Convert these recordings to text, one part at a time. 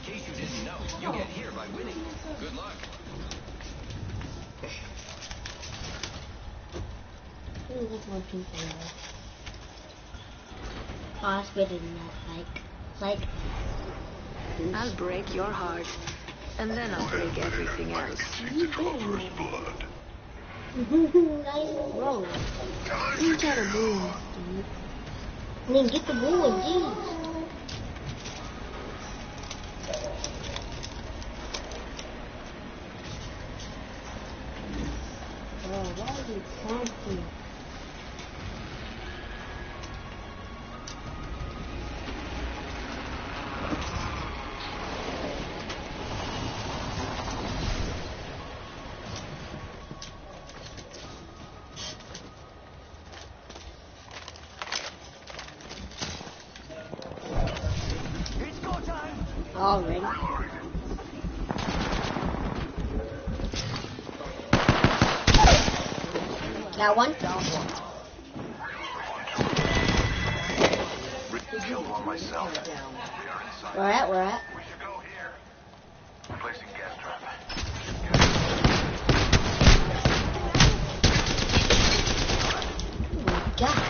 case you didn't know, you get here by winning. Good luck. Oh, it's better than that. Like. I'll break your heart, and then I'll break everything else. Nice roll. You got a boom. And then get the board, jeez. Oh, why is it something? Already. Got one. Killed one myself. Where at? We should go here. Placing gas trap. Oh my God.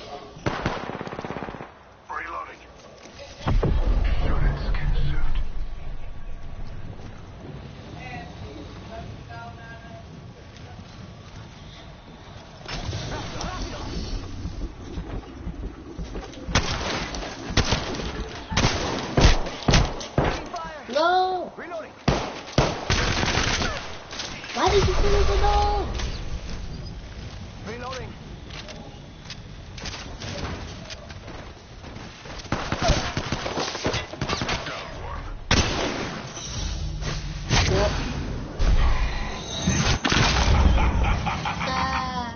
Reloading. Unit skin suit. No! Reloading. Why did you close the door? Reloading. Yep. Ah.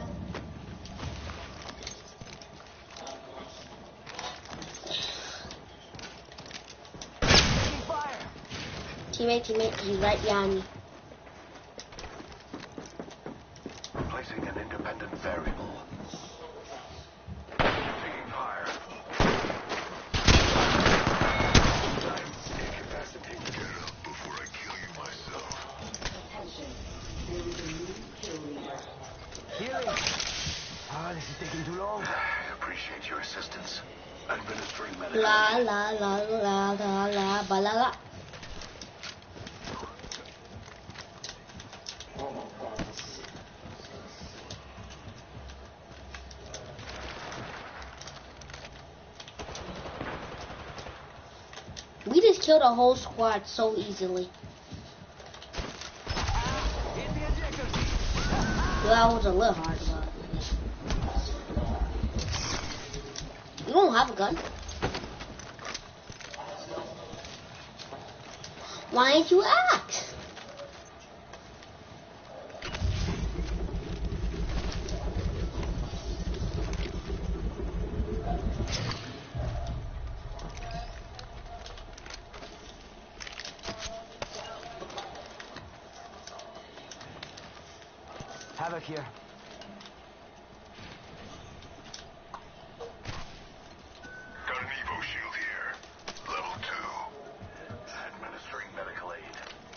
Taking fire. Teammate, he's right behind me. Placing an independent variable. Taking fire. Incapacitated. Get up before I kill you myself. Healing. Ah, this is taking too long. I appreciate your assistance. Administering medical. La la la la la la ba la la. We just killed a whole squad so easily. Hit the ejector seat. Well, that was a little hard, but you don't have a gun. Why didn't you ask? Havoc here. Got an Evo shield here. Level 2. Administering medical aid.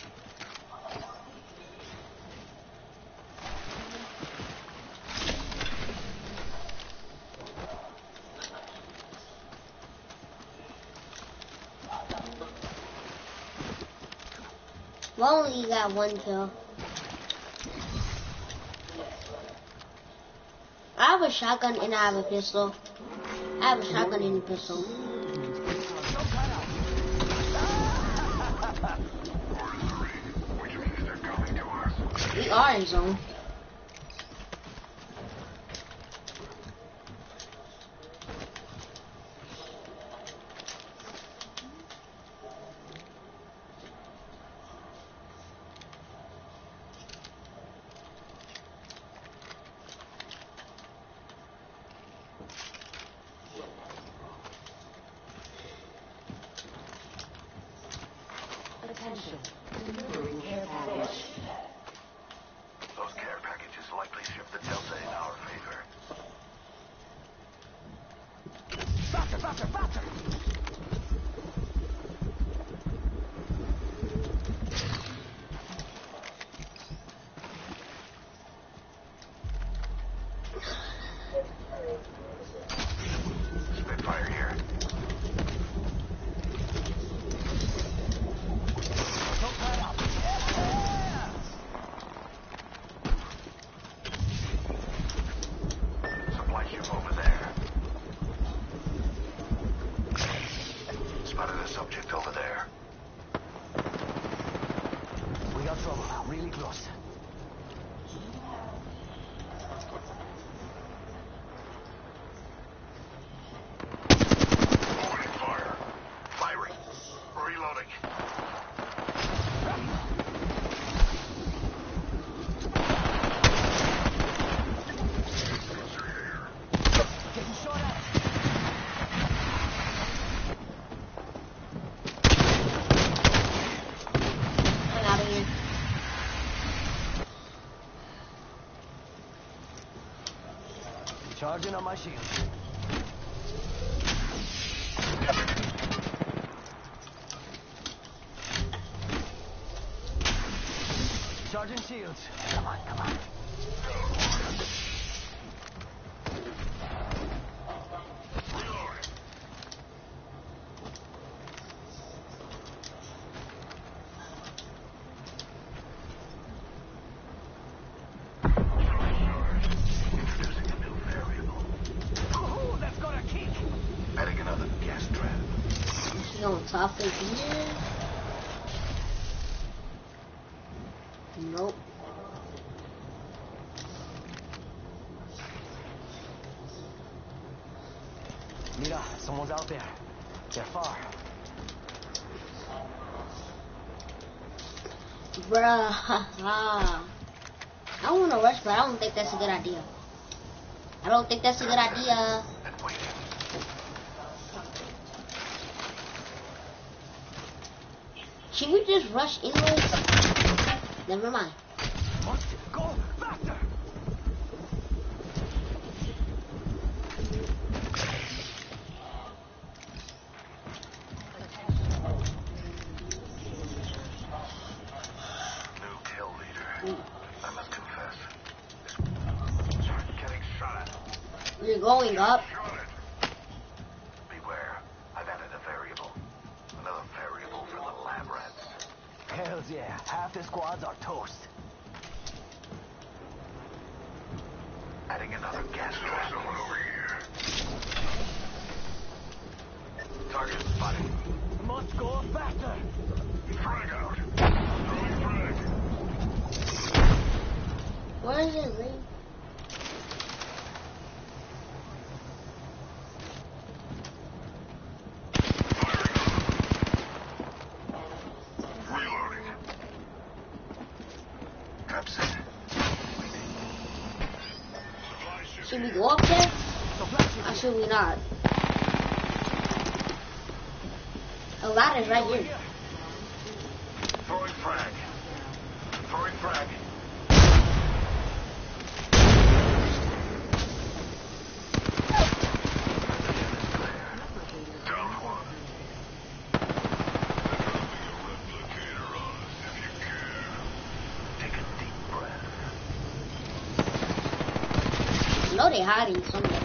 Well, only got one kill. I have a shotgun and I have a pistol. I have a shotgun and a pistol. Which means they're coming to us. We are in zone. Attention. Delivering care package. Those care packages likely shift the Delta in our favor. Faster, faster, faster. Charging on my shield. Charging shields. Come on, come on. Top of here. Nope. Mira, someone's out there. They're far. Bruh. I want to rush, but I don't think that's a good idea. I don't think that's a good idea. Should we just rush anyways? Never mind. Must go faster. New kill leader. I must confess. Start getting shot at. You're going up. Shot at. Beware. I've added a variable. Another variable for the lab rats. Hells yeah. Half the squads are toast. Adding another gas trap. Someone over here. Target spotted. Must go faster. Frag out. Throwing frag. Where is it, Lee? Reloading. Trap set. Should we go up there? Or should we not? A ladder's right here. Throwing frag. Throwing frag. Down one. Replicator on us if you care. Take a deep breath. I know they're hiding somewhere.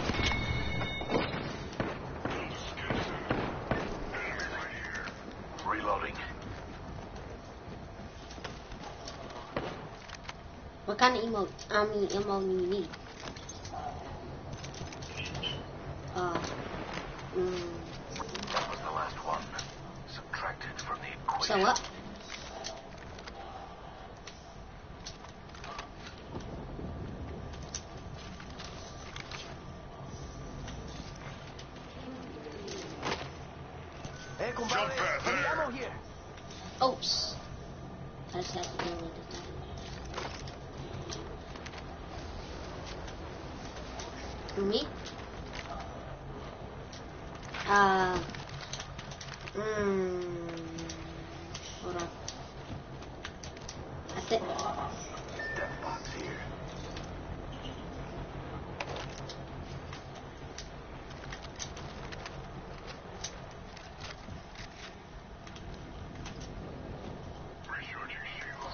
Enemy right here. Reloading. What kind of ammo do you need? That was the last one. Subtracted from the equation. So what? Hey, compadre. Jump pad Any there. ammo here? Oops. I just have to deal with this now. Me? Hold on. That's it. Death box here. Recharging shields.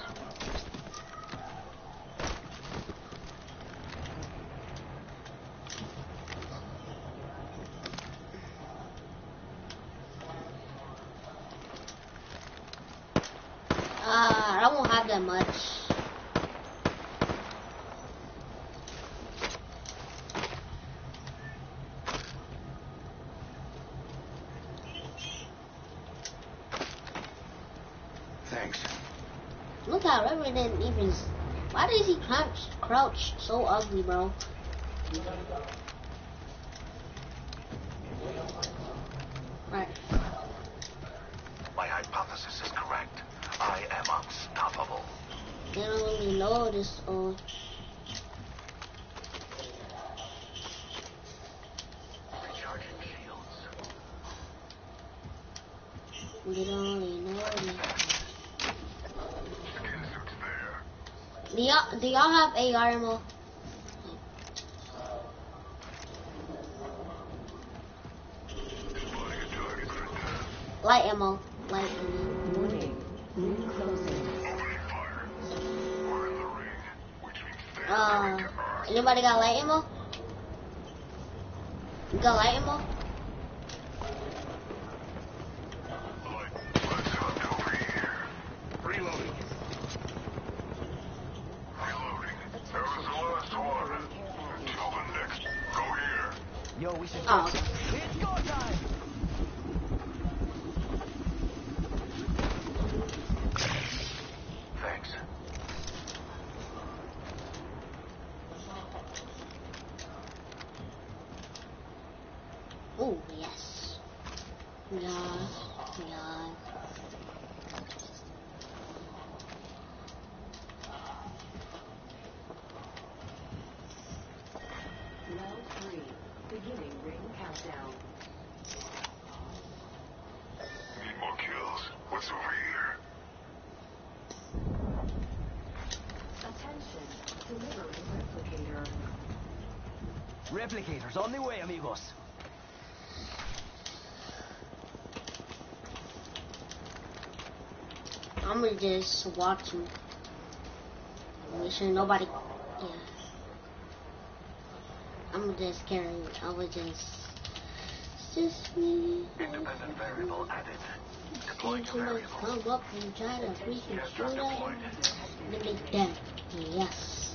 I won't have that much. Thanks. Look how Reverend didn't even. Why does he crouch so ugly, bro? Right. My hypothesis is correct. I am unstoppable. They don't really know this. Recharging shields. They don't really know this. Skin suits there. Do y'all have AR ammo? ammo. Light ammo. Warning. Ring closing. Opening fire. We're in the ring, which means they're coming to Earth. Anybody got light ammo? You got light ammo? Let's hunt over here. Reloading. Reloading. That was the last one. Until the next. Go here. Yo, we should. Oh, okay. It's go time. Thanks. Oh, yes. Yeah. Yeah. Round 3. Beginning ring countdown. Need more kills. What's over here? Attention. Delivering replicator. Replicators on the way, amigos. I'm gonna just watch him. Make sure nobody. Yeah. I'm just carrying. I would just. It's just me. Independent variable added. Deploying to Somebody variable. come up and try to freaking Yes, shoot at deployed. him. Then they dead. Yes.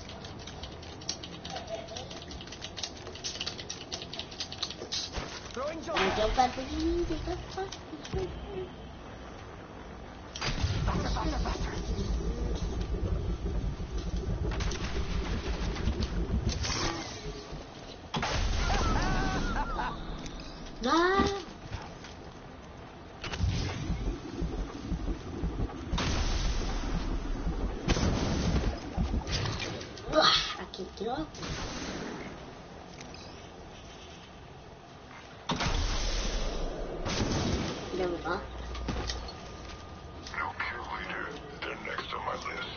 Throwing jump. I jump at the lead. Faster, faster, faster. Nah. Ugh, I can't get up. There we go. No kill leader. They're next on my list.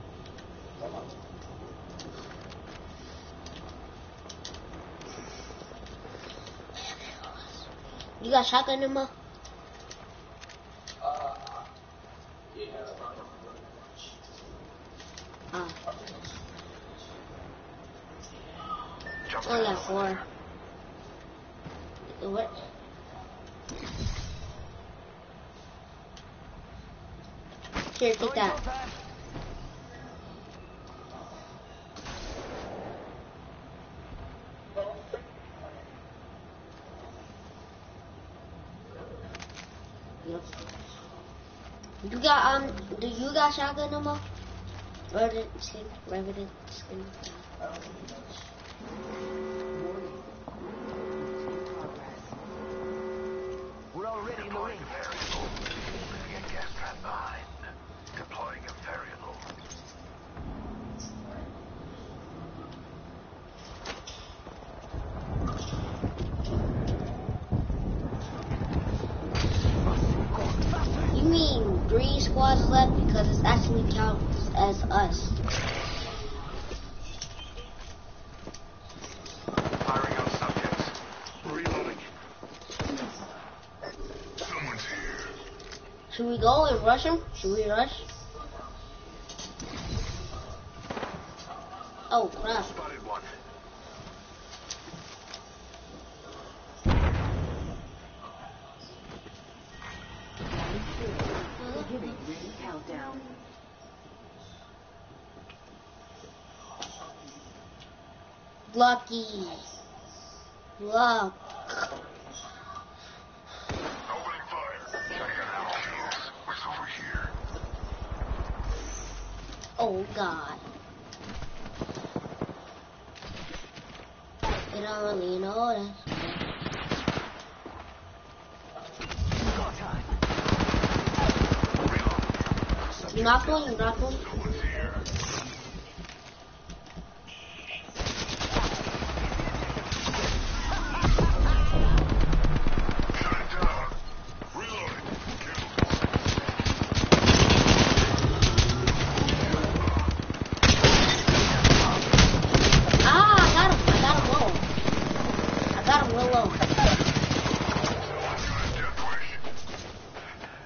You got shotgun ammo? Oh. Jump I got 4. What? Here, take that. Yep. You got do you got shotgun ammo? Revenant skin, Revenant skin. We're already in the ring. variable. Leaving a gas trap behind. Deploying a variable. You mean 3 squads left because it actually counts as us. Firing on subjects. Reloading. Someone's here. Should we go and rush him? Should we rush? Oh crap. Spotted one. Beginning ring countdown. Lucky. Luck. Opening fire. I got no kills. What's over here? Oh god. You don't really know that. Go time. You knocked one? You knocked one? Someone's here. Shut it down. Reloading. Ah, I got him. I got him low. I got him real low. Someone's got a death wish.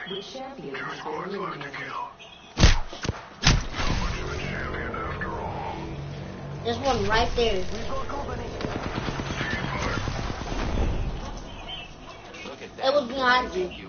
The champion Two has been squads left to eliminated. kill. So much of a champion after all. There's one right there. We've got company. Look at It that. was behind you. You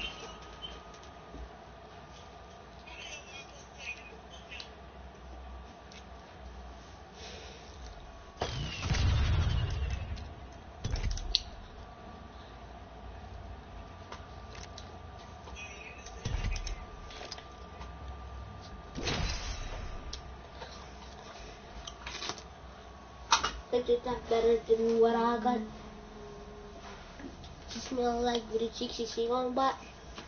Think it's not better than what I got. It smells like the cheeks you see on butt.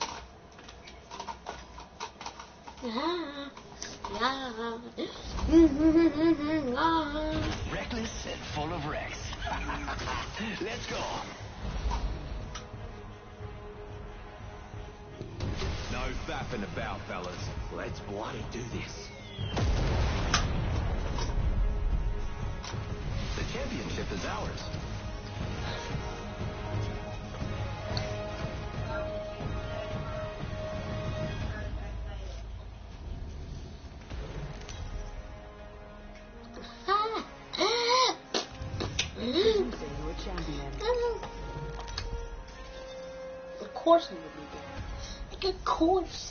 Reckless and full of wrecks. Let's go. no faffing about, fellas. Let's bloody do this. The championship is ours. Choosing your champion. Of course I'm gonna be there. Like of course.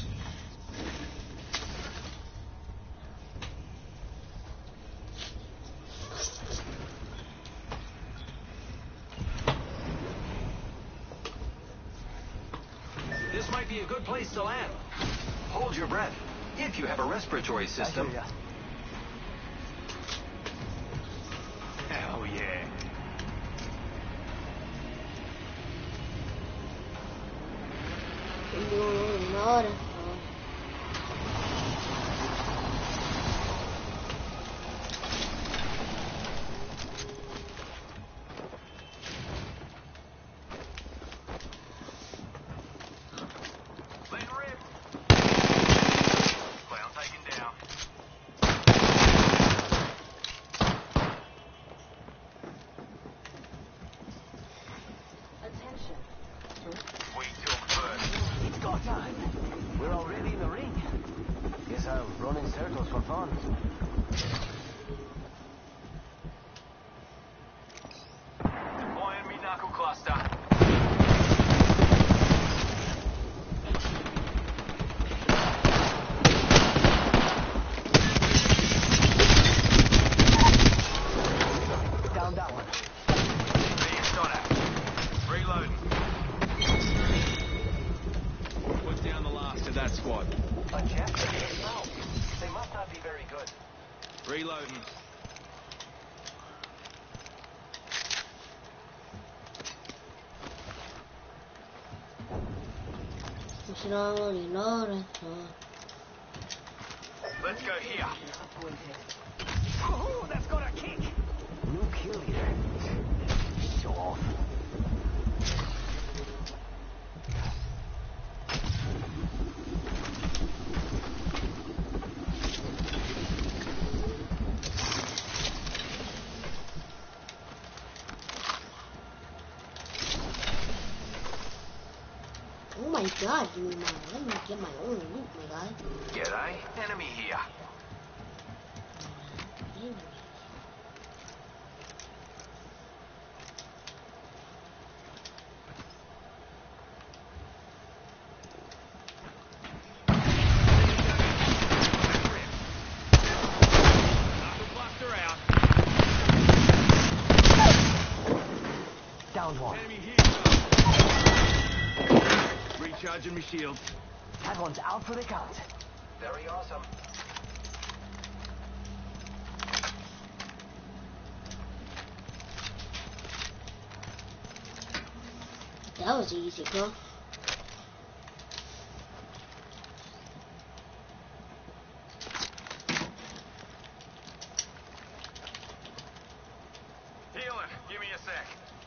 This might be a good place to land. Hold your breath. If you have a respiratory I system. hear ya. Hell yeah. No. Plane ripped. Clown taken down. Attention. We took first. It's go time. We're already in the ring. Guess I'll run in circles for fun. Deploying me knuckle cluster. Down that one. Being shot at. Reloading. Put down the last of that squad. A champion? No. They must not be very good. Reloading. You should already know that. Let's go here. Oh, that's got a kick. New kill leader. Show off. Oh my god, give me my, let me get my own loot, my guy. G'day. Enemy here. Knuckle cluster out. Down one. Enemy here. Recharging my shields. That one's out for the count. Very awesome. That was easy, bro. Healing. Give me a sec.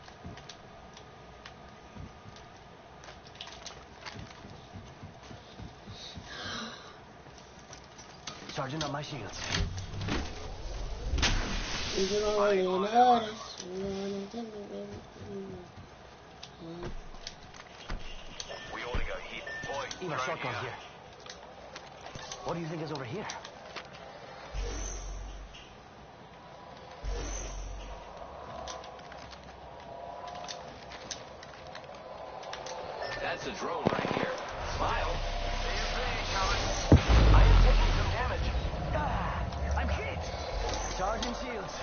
Charging up my shields. You should already know this. We ought to go here. Boy, Need a shotgun here. What do you think is over here? That's a drone right here. Smile. I am taking some damage. Ah, I'm hit. Charging shields.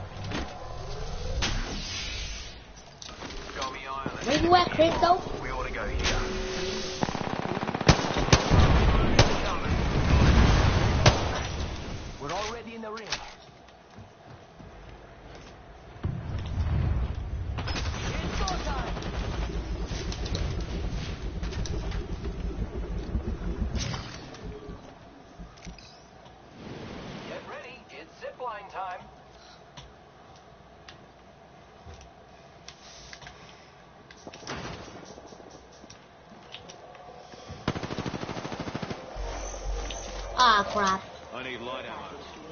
Got me eye on it. Where you at, Crypto? We ought to go here. We're already in the ring. It's go time. Get ready. It's zipline time. Ah, crap. I need light ammo.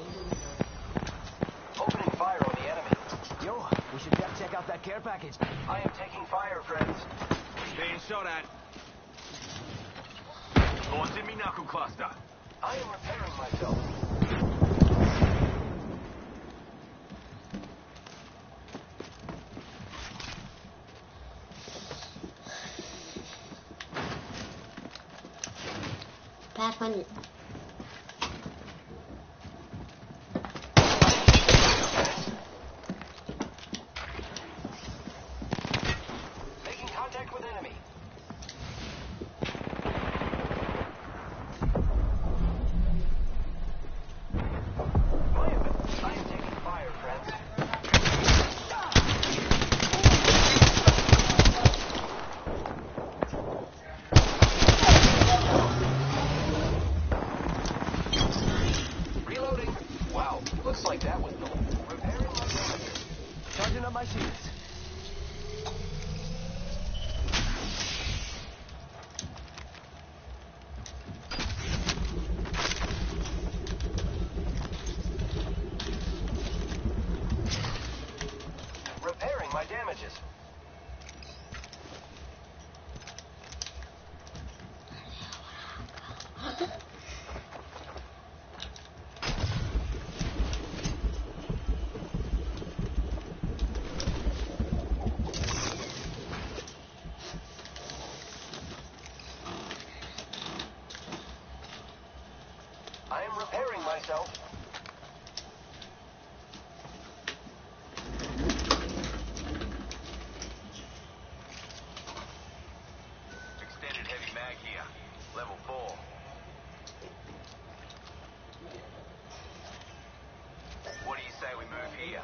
Opening fire on the enemy. Yo, we should check out that care package. I am taking fire, friends. Being shot at. Launching me knuckle cluster. I am repairing myself. Pathfinder. Making contact with enemy. I am taking fire, friends. Reloading. Wow, looks like that was the repairing my damage. Charging up my shields. Repairing my damages. I am repairing myself. Extended heavy mag here. Level 4. What do you say we move here?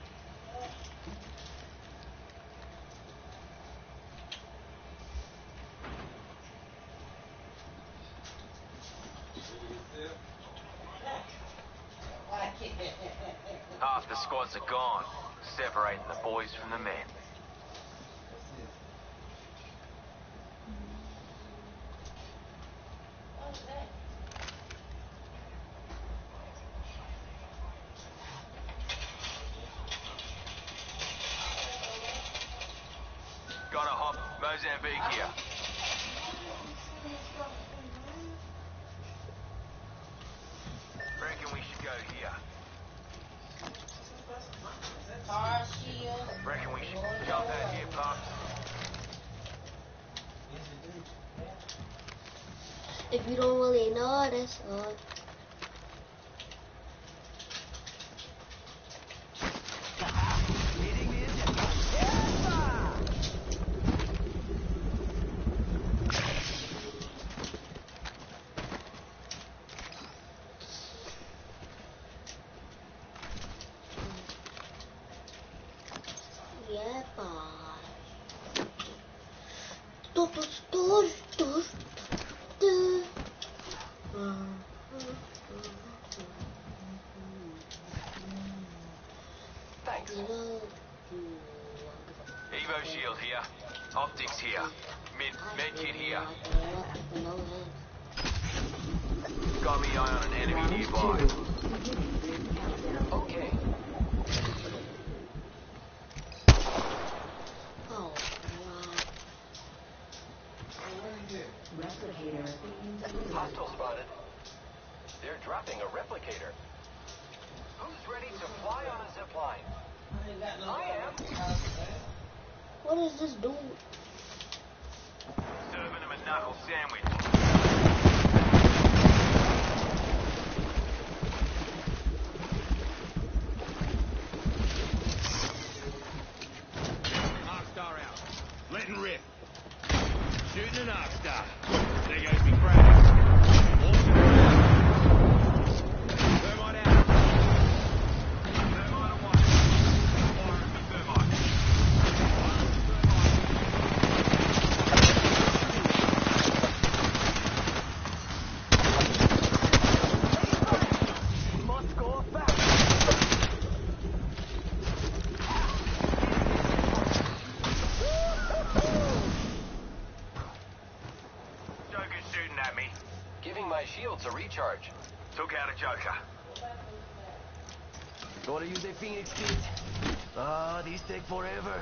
Half the squads are gone, separating the boys from the men. Gotta hop. Mozambique here. Reckon we should go here. Reckon we should jump out here, pups. If you don't really notice, Meeting the agenda. yeah, Thanks. Evo shield here. Optics here. Med kit here. Got me eye on an enemy nearby. Okay. Oh, Replicator replicator. Who's ready to fly on a zip line? I am. What is this doing? Serving him a knuckle sandwich. Arcstar out. Letting rip. Shooting an Arcstar. There goes me frag. Thermite out. Thermite away. Firing me thermite. Must go back. Joker's shooting at me. Giving my shields a recharge. Took out a Joker. Gotta use a Phoenix kit. Ah, these take forever.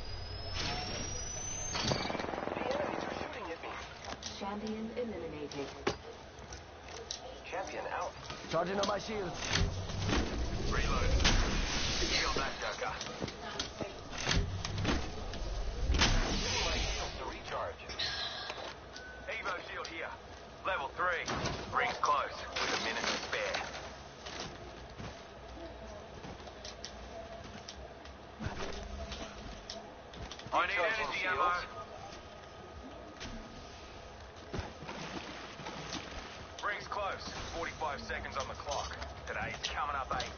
The enemies are shooting at me. Champion eliminated. Champion out. Charging on my shields. Reload. Kill that Joker. Giving my shields a recharge. Evo shield here. Level 3. Rings close. With a minute to spare. I need Recharging energy shields. ammo. Rings close. 45 seconds on the clock. Today's coming up aces.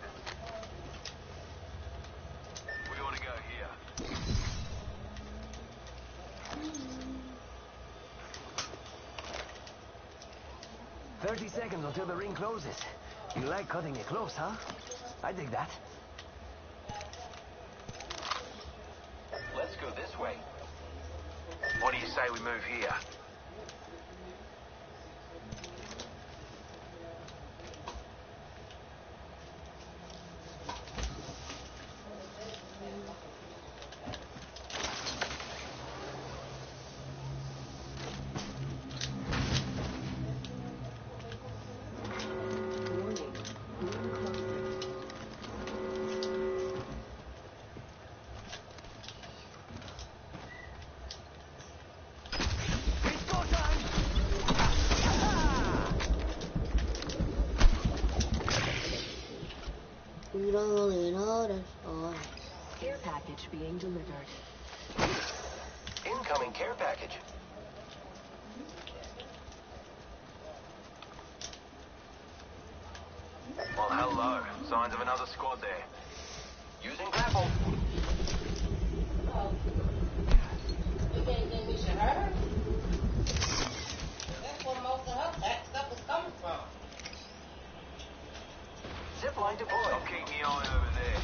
We ought to go here. 30 seconds until the ring closes. You like cutting it close, huh? I dig that. Let's go this way. What do you say we move here? Warning. Ring closing. It's go time! We don't really know this. Oh. Care package being delivered. Incoming care package. Well, hello. Signs of another squad there. Using grapple. You think we should hurt her? That's where most of her stuff is coming from. Zipline deployed. I'll keep my eye over there.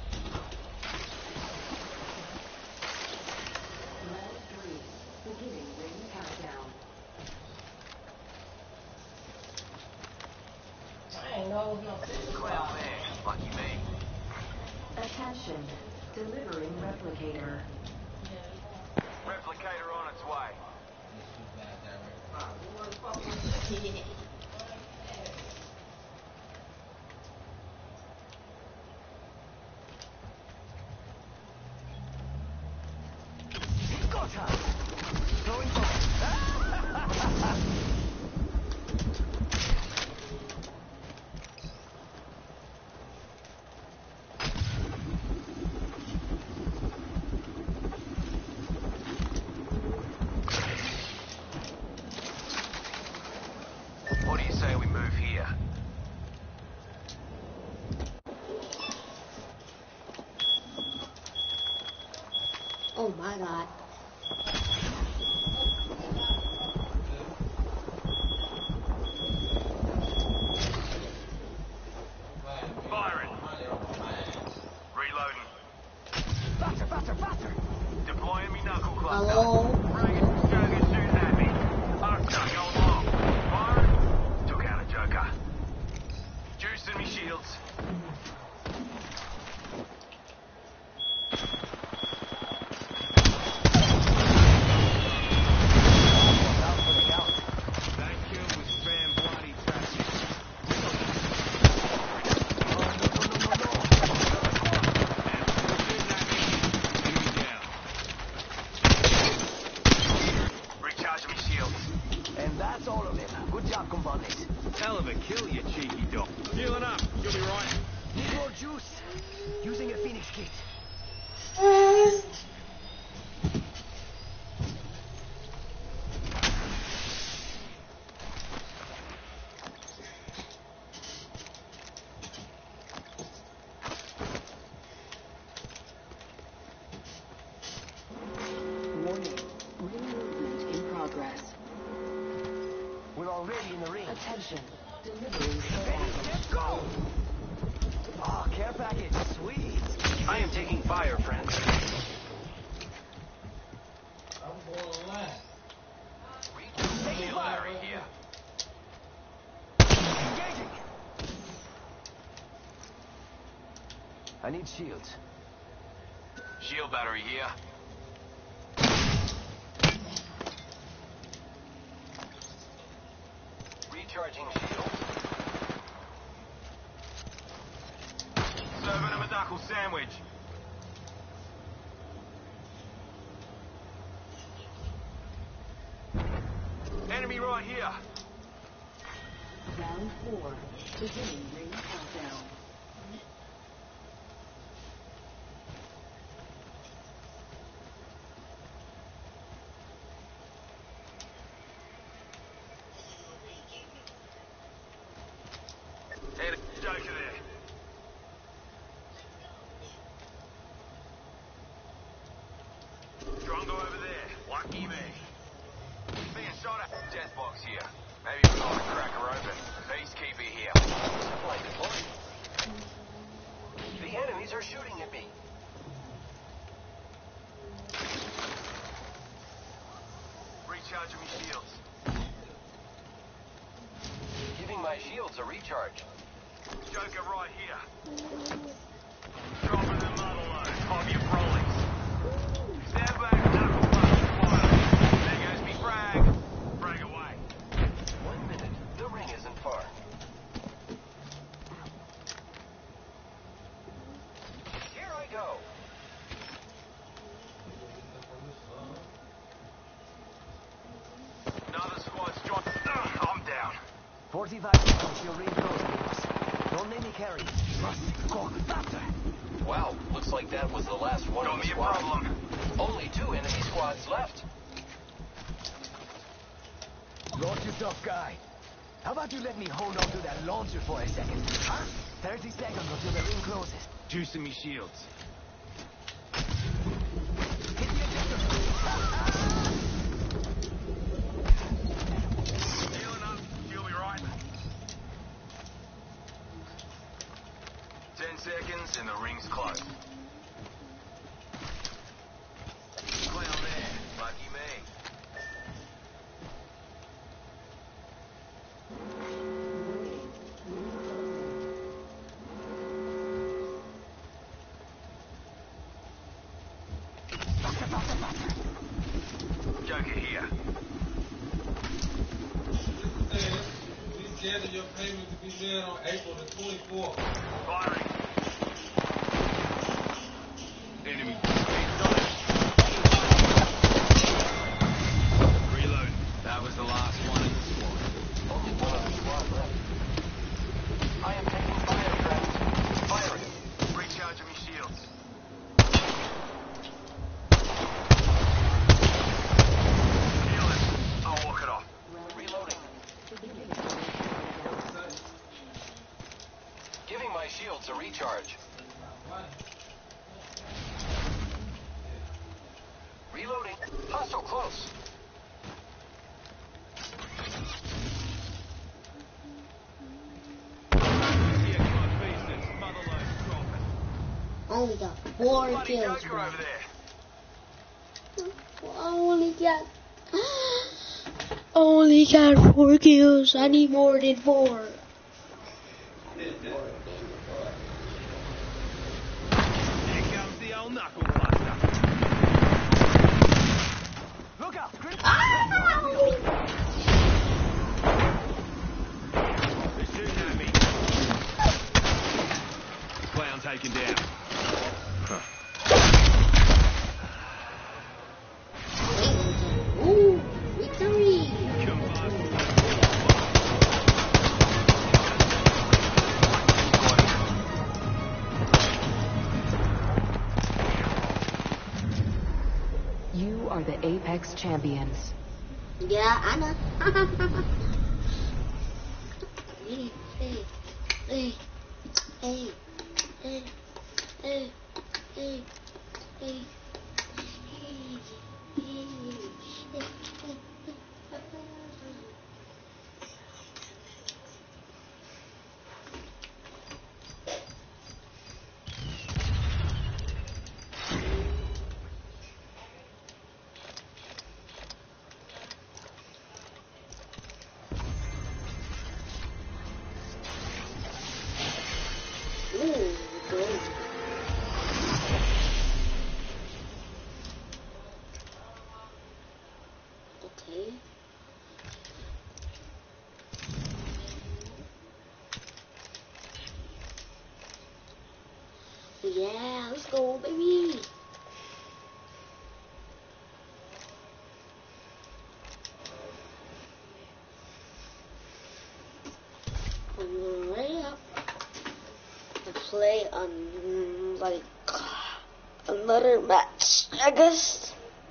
Level 3. Beginning ring countdown. I ain't know it was no Clown there. Lucky me. Attention. Delivering replicator. Replicator on its way. It's go time! Throwing fire. What do you say we move here? Oh my god. Firing. Reloading. Faster, faster, faster! Deploying me knuckle cluster. Hello? Joker's shooting at me. Arcstar going long. Firing. Took out a Joker. Juicing me shields. Down for the count. That kill was spam bloody tragic. That's all of them. Good job, compadres. Hell of a kill, you cheeky dog. Healing up. You'll be right. Need more juice? Using a Phoenix kit. Warning. Ring movement in progress. We're already in the ring. Attention. Delivering Ready, let's go! Oh, care package, sweet. I am taking fire, friends. I'm going last. Shield battery here. Engaging. I need shields. Shield battery here. Recharging shield. Serving him a knuckle sandwich. Enemy right here. Round 4. Beginning ring countdown. Enemy Joker there. Drongo over there. Lucky me. Being shot at. Death box here. Maybe we ought to crack her open. Peacekeeper here. Supply deployed. The enemies are shooting at me. Recharging me shields. Giving my shields a recharge. Joker right here. Dropping the muddle load. Pop your prollies. Stand back, knuckle punch, fire. There goes me frag. Frag away. 1 minute. The ring isn't far. Here I go. Another squad's joined. I'm down. 45 seconds, you'll reinforce me. Don't let me carry. Must go faster. Wow, looks like that was the last one Got of the me a squad. problem. Only 2 enemy squads left. Not you tough guy. How about you let me hold on to that launcher for a second? Huh? 30 seconds until the ring closes. Juicing me shields. Hit the ejector. Healing up. You'll be right. 10 seconds and the ring's closed. Clown there. Lucky me. Joker here. We scheduled your payment to be made on April the 24th. Firing. Enemy. Reload. That was the last one in the squad. Only one of the squad left. I am taking fire, friends. Firing. Recharging me shields. Healing. I'll walk it off. Reloading. Giving my shields a recharge. Reloading. Hostile close. Here, come pieces. Mother load dropping. Only got 4 Bloody kills, Joker bro. over there. Only got 4 kills. I need more than 4. Here comes the old knuckle cluster. Look out! Chris. They're shooting at me. Clown taken down. Ooh, victory! Combust. You are the Apex champions. Yeah, I know. Hey, hey, hey, hey, hey, hey, hey, hey. Okay. Yeah, let's go, baby. I'm gonna ready up and play on like another match, I guess.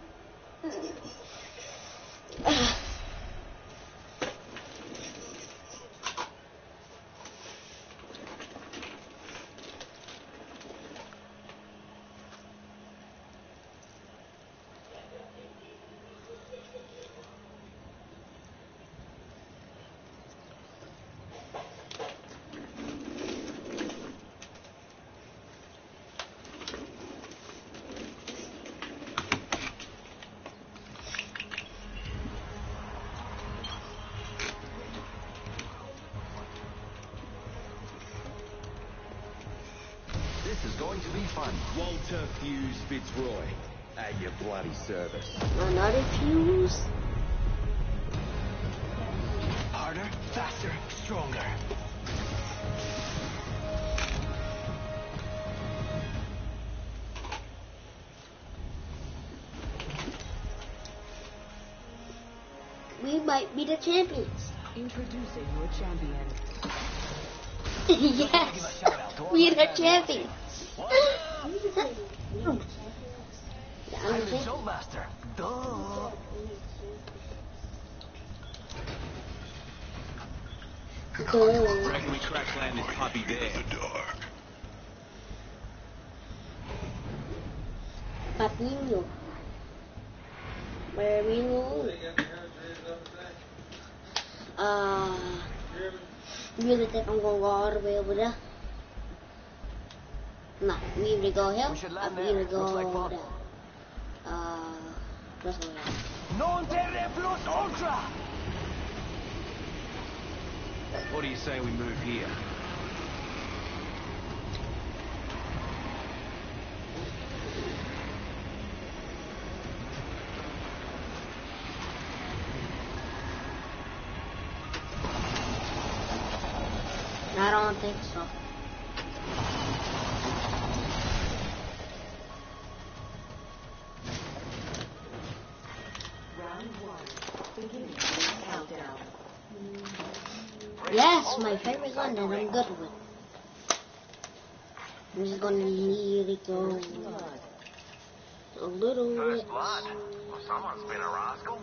This is going to be fun. Walter Fuse Fitzroy, at your bloody service. Another fuse. Harder, faster, stronger. We might be the champions. Introducing your champion. Yes, we're the champions. I'm the show master. Duh. Reckon we crash land this puppy there. Papinho. Marino. You really think I'm gonna go all the way over there? Nah, we either go here, We should or land we there. either go Looks like over fun. there. Let's go there. Non terre plus ultra. What do you say we move here? I don't think so. Round 1. Beginning countdown. Yes, my favorite gun that I'm good with. I'm just gonna need it go a little bit. First blood? Well, someone's been a rascal.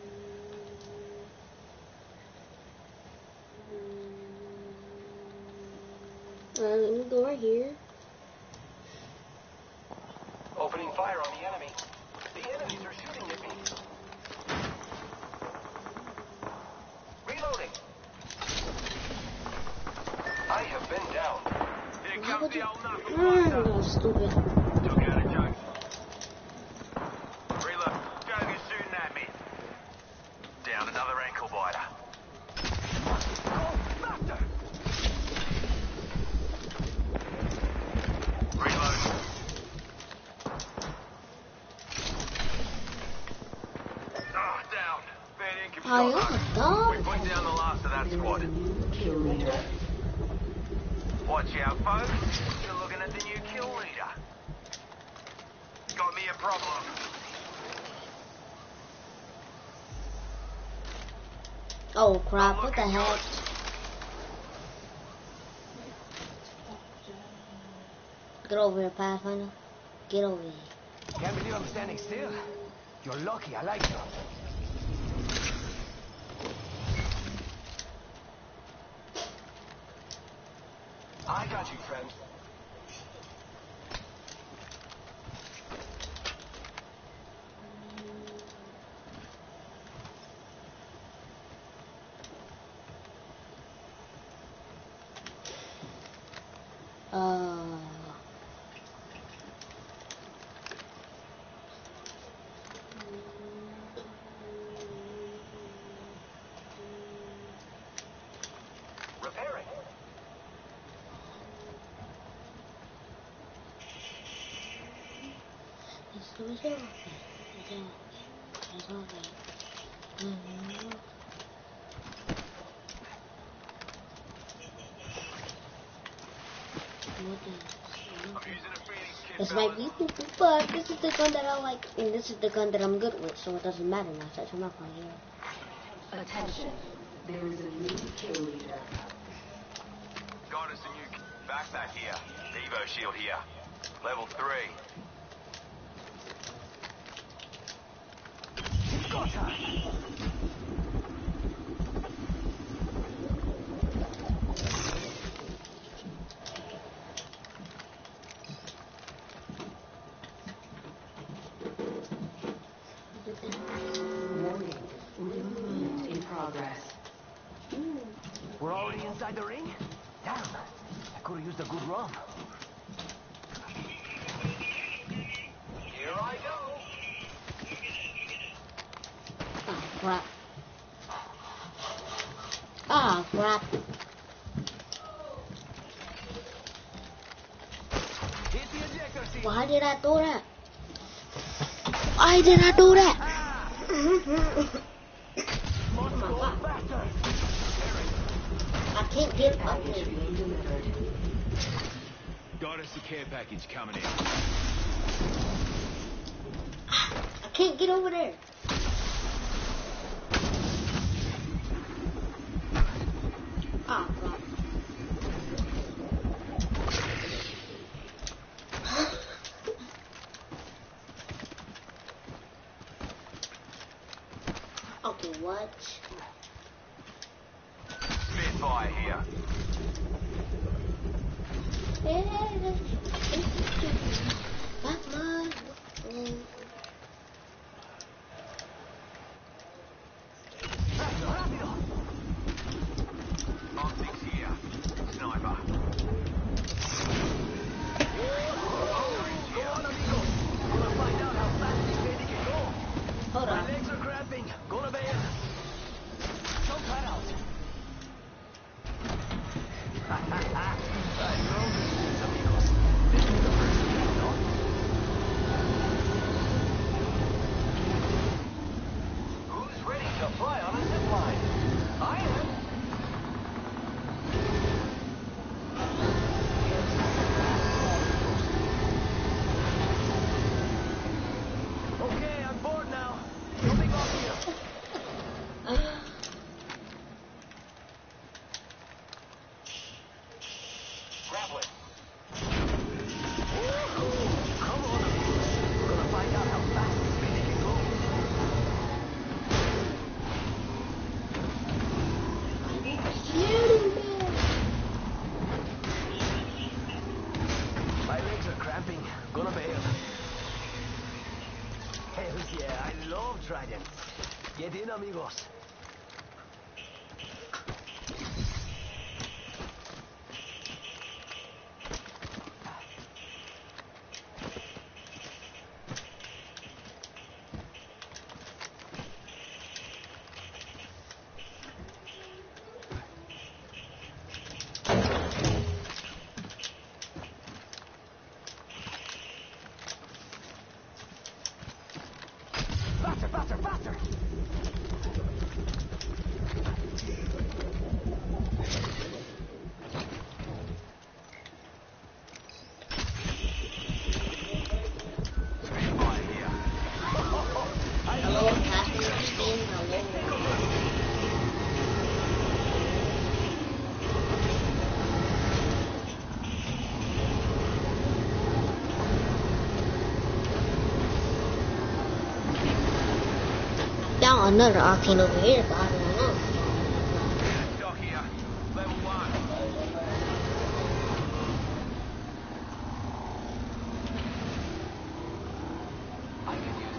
Let me go right here. Opening fire on the enemy. The enemies are shooting at me. Reloading. I have been down. Here comes the old knuckle No, stupid. Took out a joke. Reload. Joker's shooting at me. Down another ankle biter. Reload. Down. Bad income Oh, shot. you're We dumb. put down the last of that squad. Kill leader. Watch out, folks. You're looking at the new kill leader. Got me a problem. Oh crap, what the heck? Get over here, Pathfinder. Get over here. Can't believe I'm standing still. You're lucky, I like you. I got you, friend. Repairing. This might be stupid, but this is the gun that I like, and this is the gun that I'm good with, so it doesn't matter now. Such I'm up on here. Attention. There is a new kill leader. Got us a new backpack here. Evo shield here. Level 3. It's go time. Warning. Movement in progress. We're already inside the ring? Damn, I could have used a good rum. Here I go. Ah, crap. Ah, crap. Hit the ejector seat. Why did I do that? Why did I do that? Must go faster. I can't get up Package there. being delivered. Got us a care package coming in. I can't get over there. Ah, crap. Okay, what? Spitfire here. Batman. Rápido, rápido. Optics here. Sniper. Go on, amigo. Gonna find out how fast this lady can go. Hold My on. legs are cramping. Gonna bail. Don't cut out. I love these amigos. This is the first time, no? Who's ready to fly on a zip line? I am. Okay, I'm bored now. Jumping off here. Grappling. Come on, amigos. We're gonna find out how fast this lady can go. My legs are cramping. Gonna bail. Hell yeah, I love Trident. Get in, amigos. Faster, faster, faster! Spitfire here. Hello, passenger Steam. Hello. saw another octane over here, but I don't know. Dock here. Level 1. I can use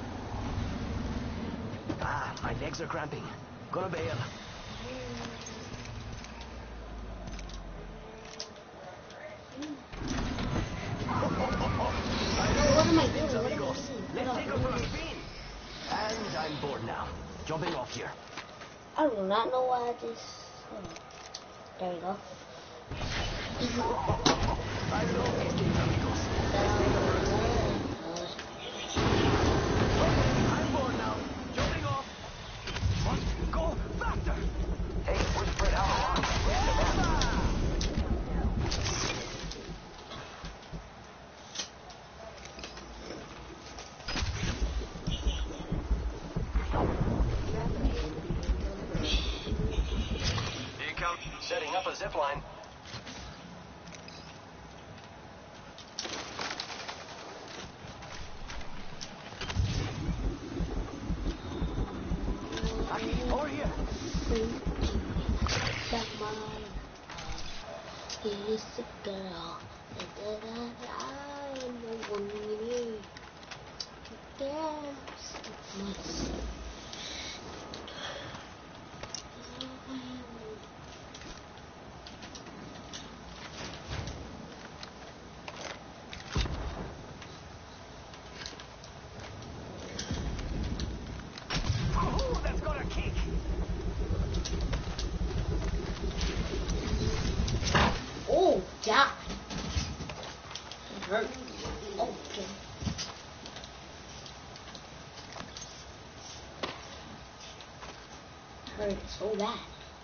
that. Ah, my legs are cramping. Gonna bail. What am I doing? What am I doing? Let's take her for a spin. And I'm bored now. Jumping off here. I do not know why I just... There we go. I love these things, amigos. I'm bored now. Jumping off. Must go faster. Hey, we're spread out a lot. Here comes. Setting up a zip line. Aki, over here. That mine is a girl that I know one minute. There's much. Ooh, that's got a kick. Oh, God. It hurt. Okay. It hurt so bad.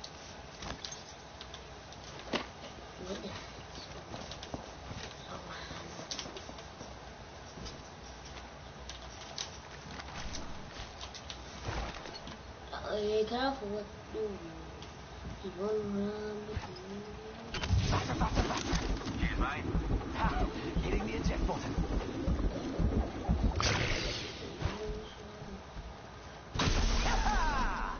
Be careful what you do. You run around the Faster, faster, faster. Cheers, mate. Ha, hitting the eject button. Ha!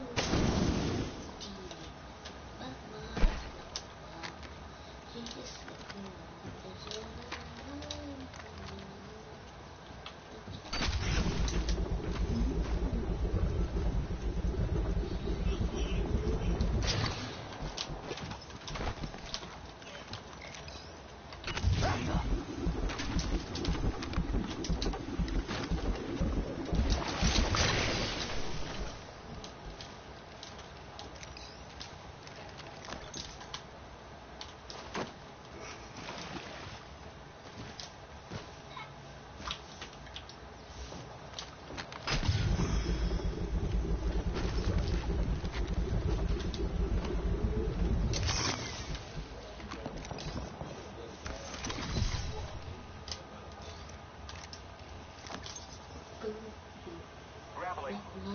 Grappling.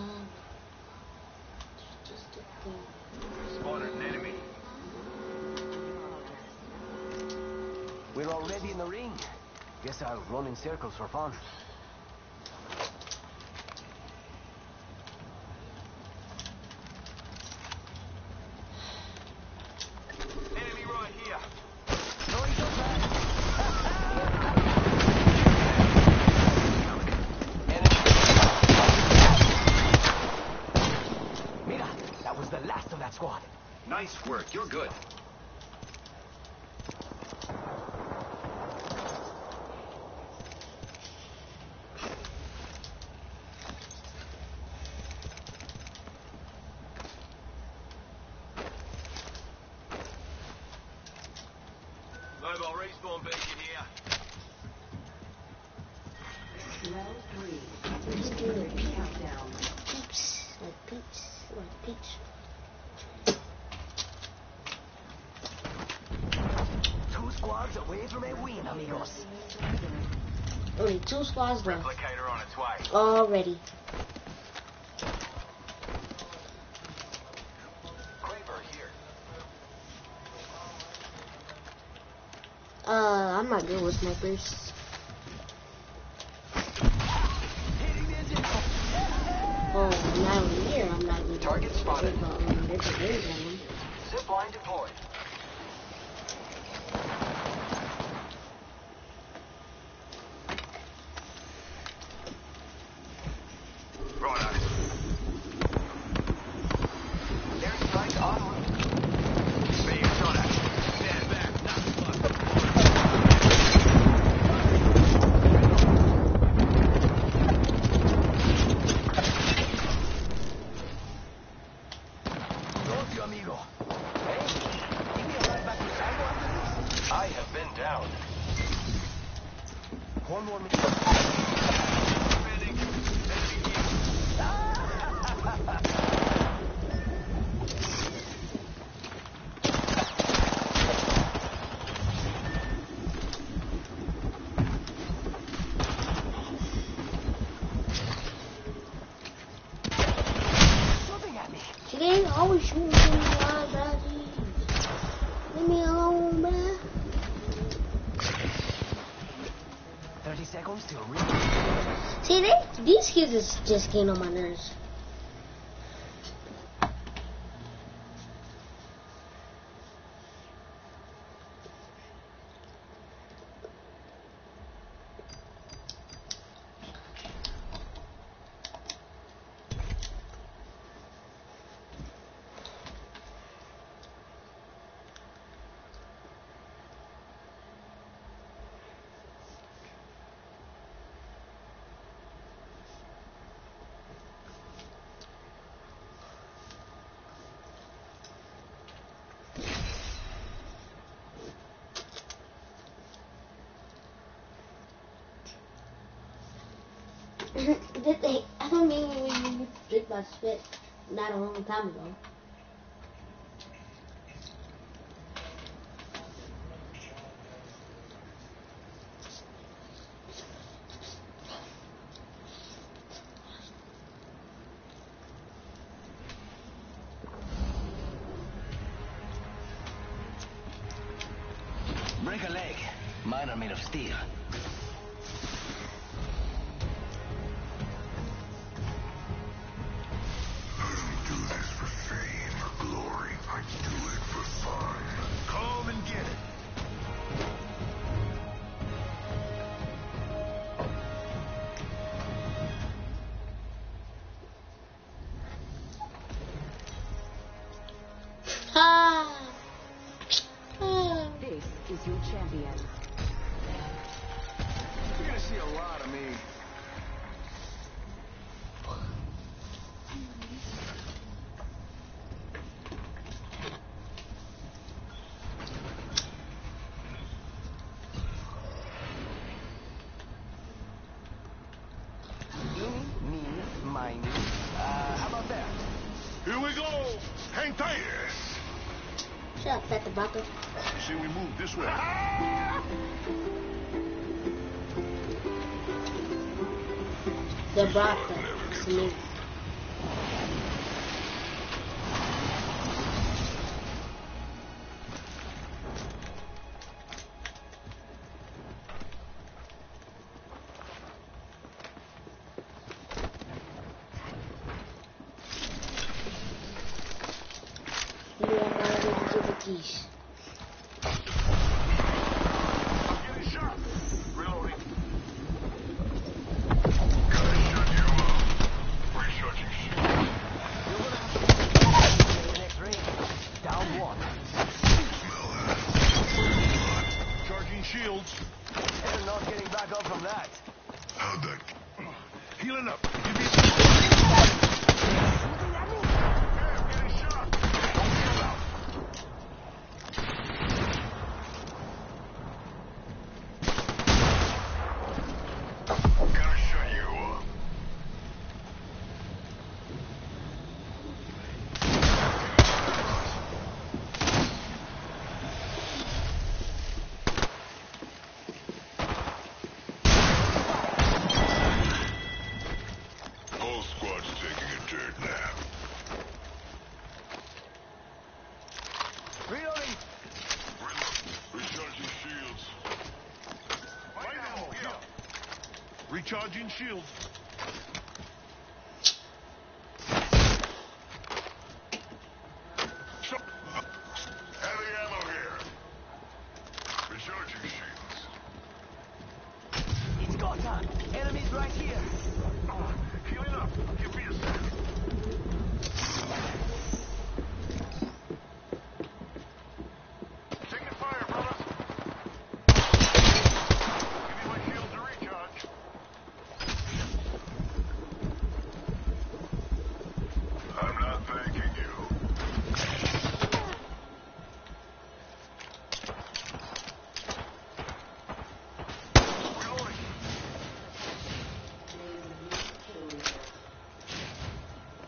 Spotted an enemy. We're already in the ring. Guess I'll run in circles for fun. Enemy right here. Going so fast. Mira, that was the last of that squad. Nice work. You're good. Mobile respawn beacon here. Round 3. Starting countdown. Peeps, like peeps, like peeps. Two squads away from a win, amigos. Only 2 squads left. Replicator on its way. Already. Kraber here. I'm not good with snipers. Hitting the engine. Oh. Target spotted. There's a base on him. Zipline deployed. Righto. Airstrike en route. Being shot at. Stand back. Told you, amigo. Hey, give me a ride back to Tango after this. I have been down. One more minute. Shooting at me. See, they always shooting me while bro. Leave me alone, bruh. 30 seconds till reach. See, these kids is just getting on my nerves. I don't mean when you drink my spit not a long time ago. Break a leg. Mine are made of steel. Come and get it. Ah. Ah. This is your champion. You're gonna see a lot of me. Eeny, meeny, miny. How about that? Here we go. Hang tight. Shut up, Fat the Bronco. See, we move this way. The Bronco. It's me. You want my little keys. Getting shot. Reloading. Recharging shield. You're gonna have to get the next ring. Down one. Charging shields. They're not getting back up from that. How'd that? Healing up. Give me I'm getting shot. Gotta shut you up. Whole squad's taking a dirt nap. Reloading. Recharging shields. Right ammo, here. Recharging shields.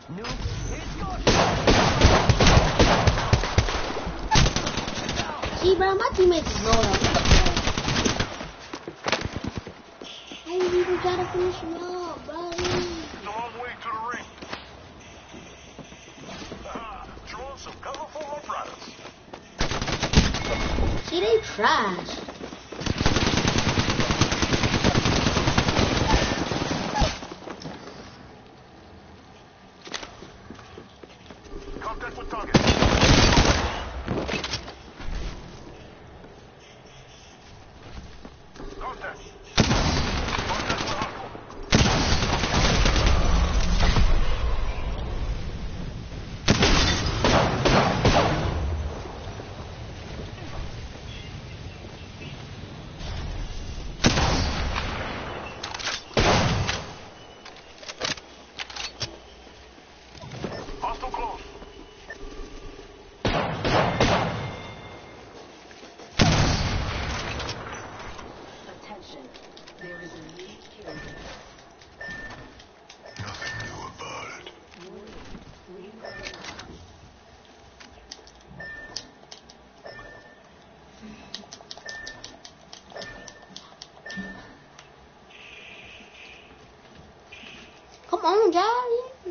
Nuke, it's good. See, bro, my teammates is low up. I ain't even gotta finish him off, bro. It's a long way to the ring. Drawing some cover for my brothers. See, they trash. Contact with target. Contact. Contact with hostile. Hostile close. Attention. There is a new kill. Nothing new about it. Come on, Johnny.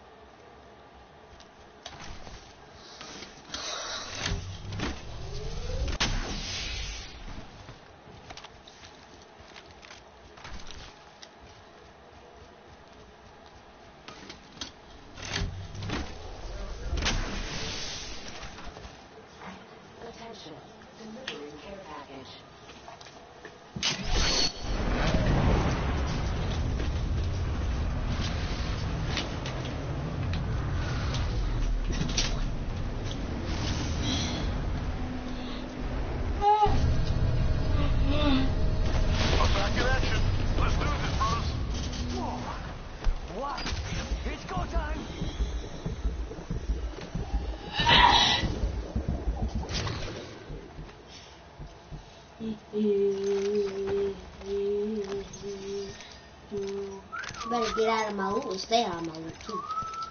Attention. Delivering care package. I'm back in action. Let's do this, brothers. Whoa. What? It's go time. You better get out of my loot and stay out of my loot too.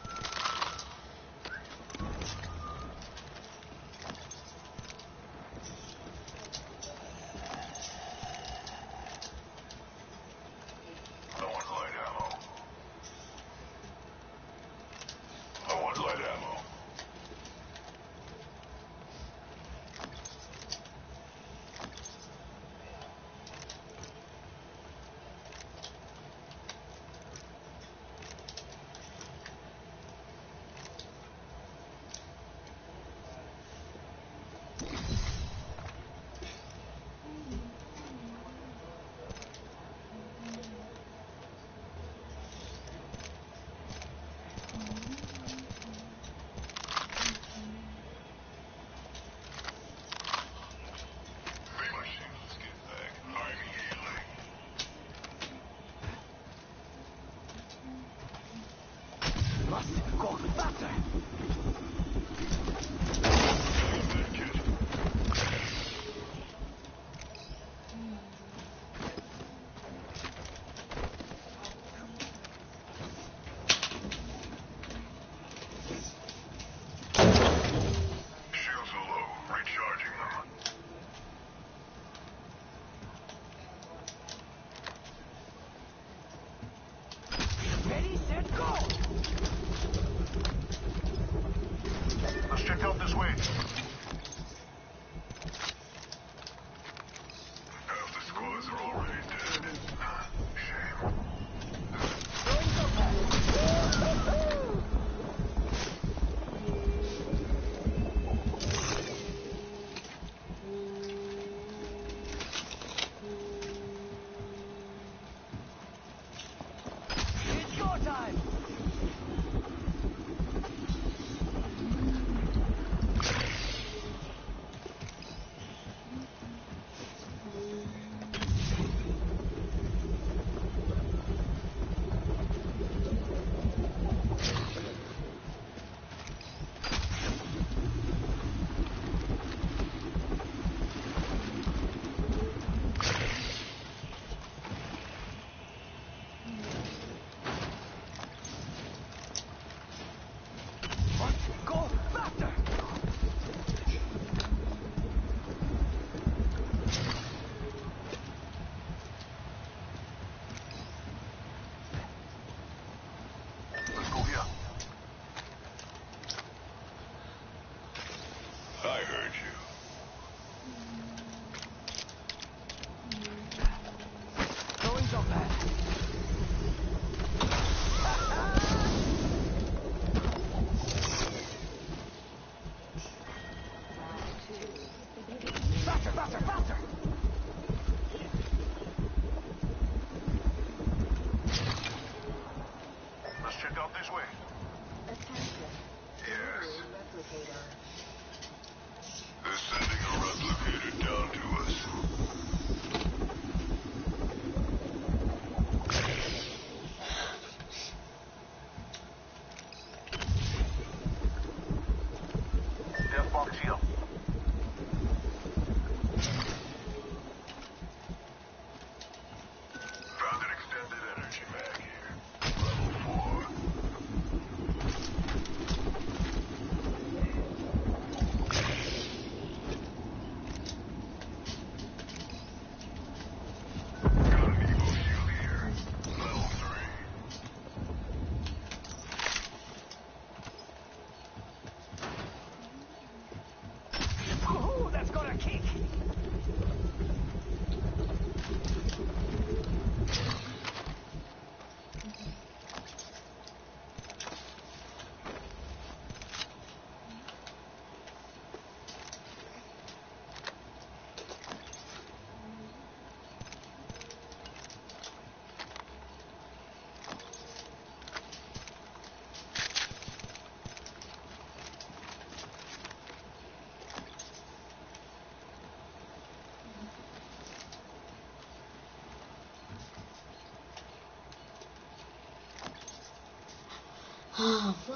I want light ammo. I want light ammo. Pretty much let's get back. I'm healing. Must go faster. Medkit. Shields are low. Recharging them. Ready, set, go. way. Attention. Yes. Replicator. They're sending a replicator down to us. Death box here. Found an extended energy mag here. Level 4. Got an Evo shield here. Level 3. Oh, that's got a kick. Oh, what?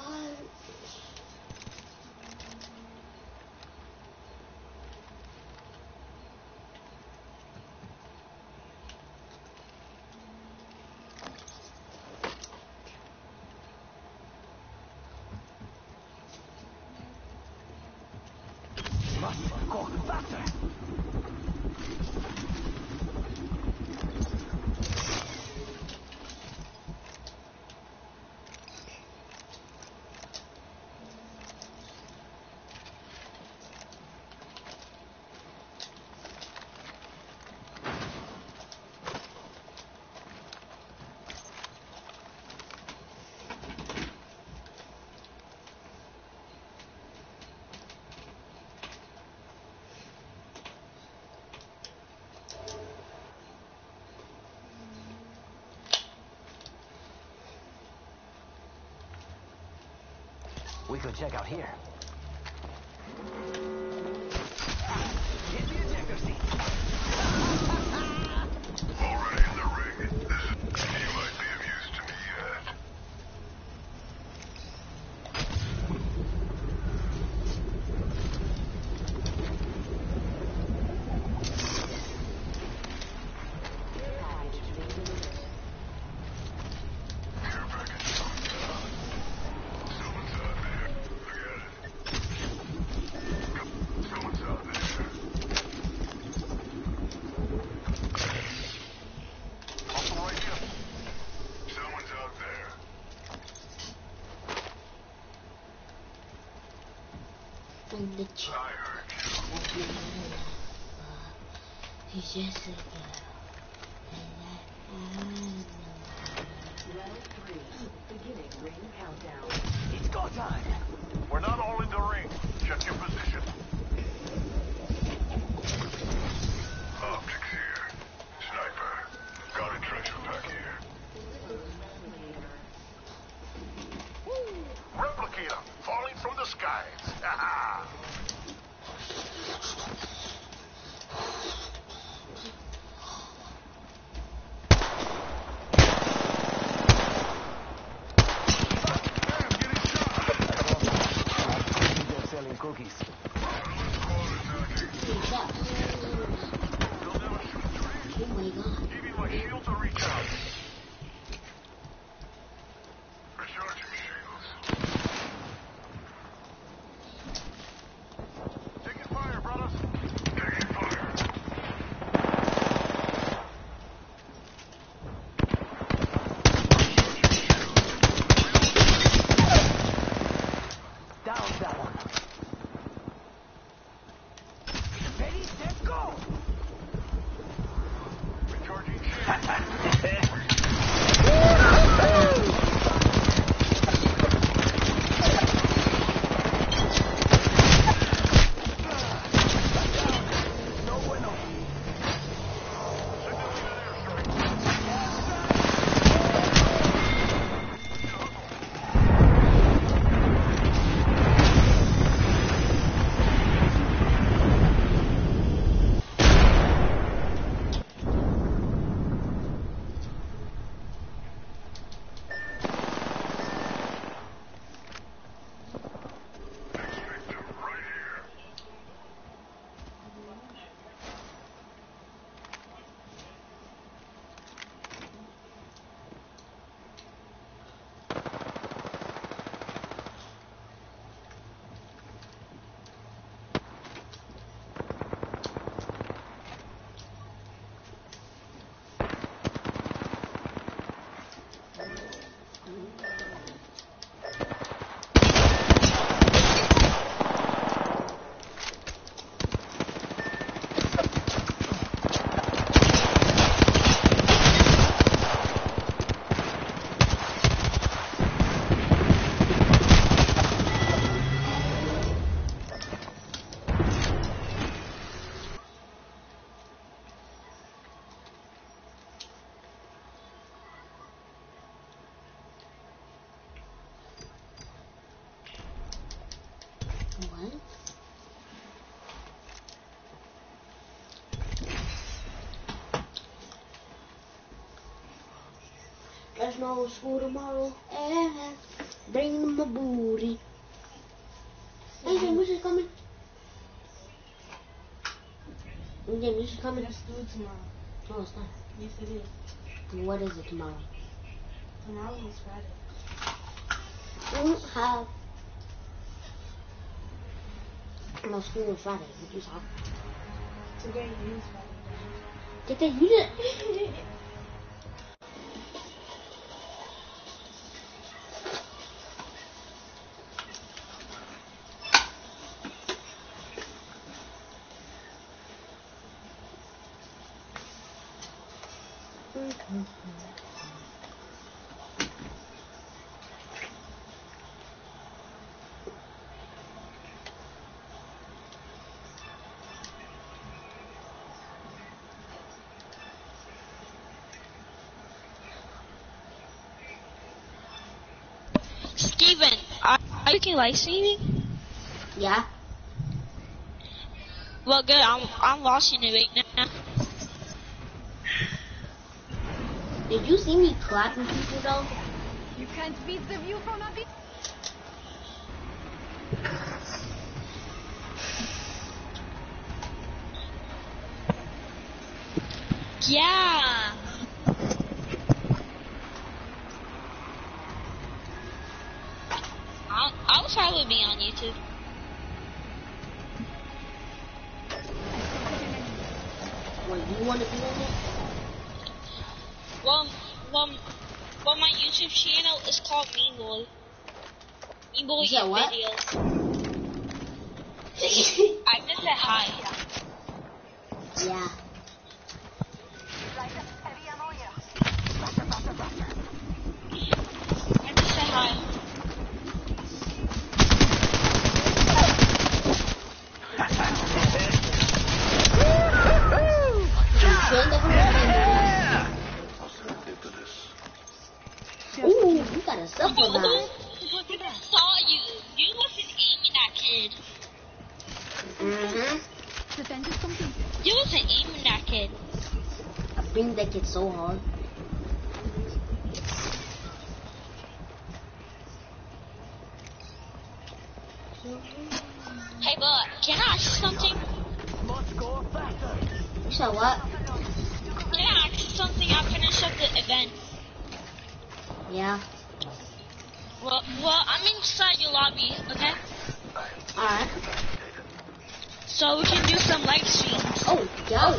Must go faster. We could check out here. Get the ejector seat. Already in the rig. He might be of use to me yet. Care package. Someone's out there. Forget it. Someone's out there. Hostile right here. Someone's out there. And the I heard you. He's just like Round 3. Beginning ring countdown. It's go time. We're not all in the ring. Check your position. Optics here. Sniper. Got a treasure pack here. Replicator falling from the skies. there's no school tomorrow. Bring my booty. Hey, James is coming. James is coming. Let's do it tomorrow. No, it's not. Yes, it is. What is it tomorrow? Tomorrow is Friday. Have no school on Friday. What you talking? Today is Friday. Get that you did. Steven, are you live streaming? Yeah. Well, good. I'm watching it right now. Did you see me clapping people though? You can't beat the view from a bit. Yeah. I'll probably be on YouTube. What, you want to be on it? Well, my YouTube channel is called Mean Boy. Mean Boy You said what? Videos. I just said hi. Yeah. I just said hi. Ooh, you got a supper Yo, guy. I saw you. You wasn't aiming that kid. Mm-hmm. You wasn't aiming that kid. I bring that kid so hard. Hey, but can I ask you something? You said what? Can I ask you something? I finished up the event. Yeah. Well, I'm inside your lobby, okay? Alright. So we can do some live streams. Oh, golly.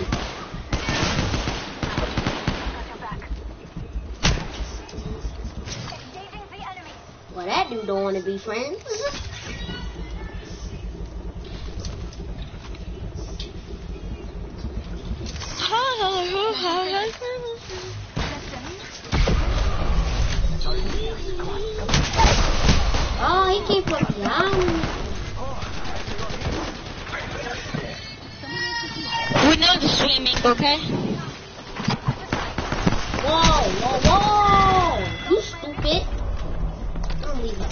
Well, that dude don't want to be friends. Oh, he came from behind. We know the streaming, okay? Whoa, whoa, whoa! You stupid. I'm leaving.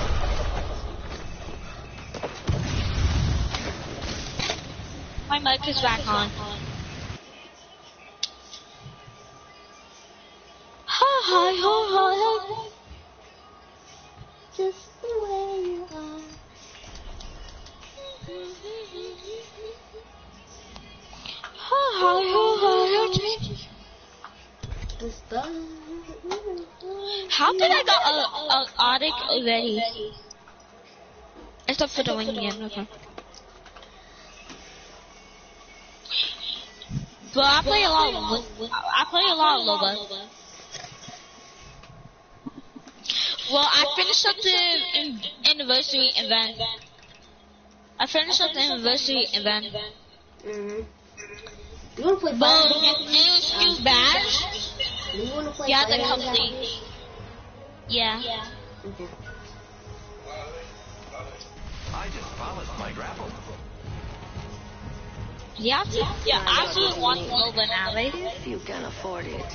My mic is back on. Hi, hi, hi, hi. Just the way you are. Hi, hi, hi. How did I got a Arctic already? Except for the one game, okay. But I play a lot of Loba. Well, I finished up the anniversary event. Mm-hmm. You wanna play But Fire new badge? You wanna play Yeah, Fire the Emblem complete. Japanese? Yeah. Okay. I just polished my grapple. Yeah, I actually want Loba now, right? If you can afford it.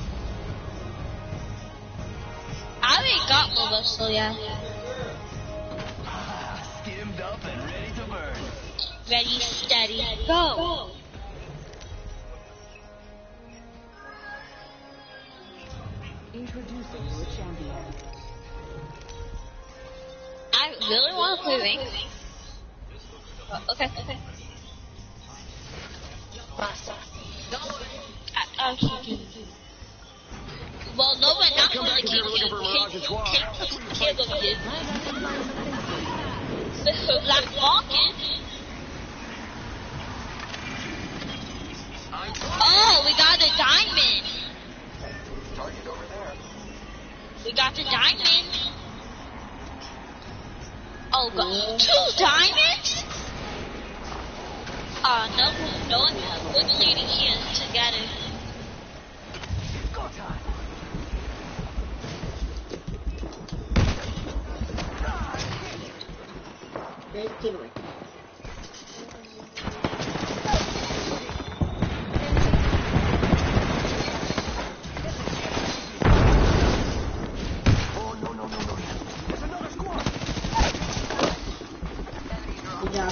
I already got Loba, so yeah. Skimmed up and ready to burn. Ready, steady, go. I really want to play ranked. Oh, okay. Okay. Well, no, but not for the kids over here. Black Market. Oh, we got a diamond. Target over there. We got the diamond. Oh, God. 2 diamonds? No one we're leading here together. Go time. There's a kid right there. Oh, no. There's another squad. Good job.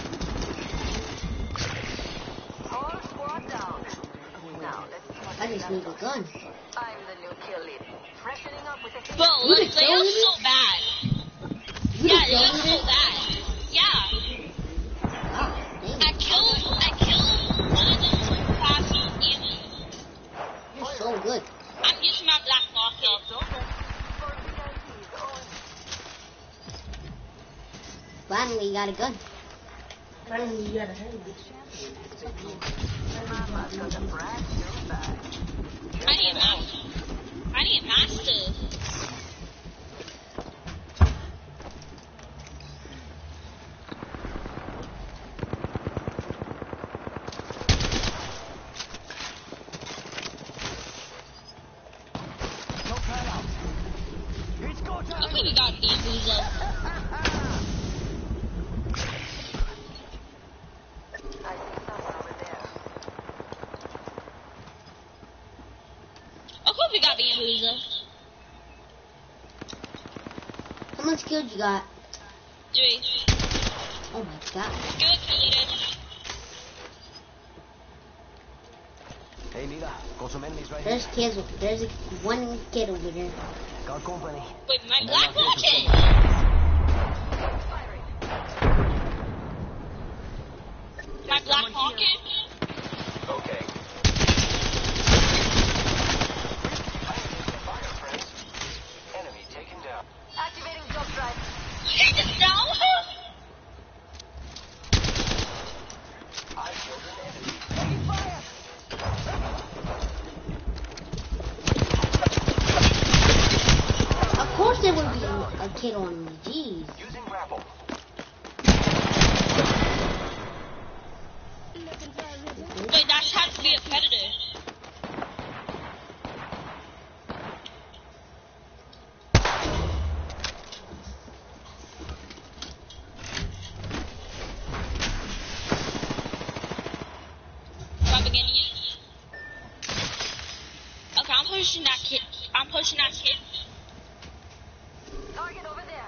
Whole squad down. Now, let's see what I just need a gun. I'm the new kill lead. Freshening up with a Bro, You let's play kill us me? so bad. You Yeah, just it was killed so me? bad. Yeah. Ah, damn. I killed one of them fast easy. You're so good. I'm using my black market. Finally, you got a gun. Finally, you got a hand. I need a master. No plan out. It's go Look time. what we got, Bamboozle. I see someone over there. Look what we got, Bamboozle. How much kills you got? 3. Oh my god. Good, leader. Hey, Nita, got some enemies right There's here. kids. There's one kid over there. Got company. Wait, my And black they're not here to market. My black market. Okay. Fire, friends. Enemy taken down. Activating jump drive. You just know? I killed an enemy. Of course there would be a kid on me. Jeez. Using grapple. Wait, that has to be a predator. Rubbing in you. Okay, I'm pushing that kid. Target over there.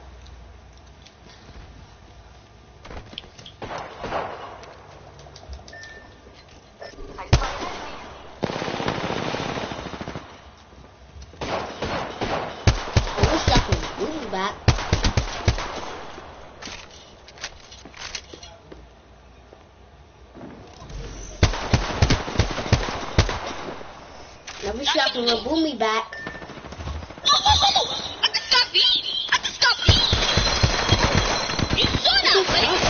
I spot an enemy. I wish I could move back. I wish I could remove me back. Oh! I just got beat. You saw that,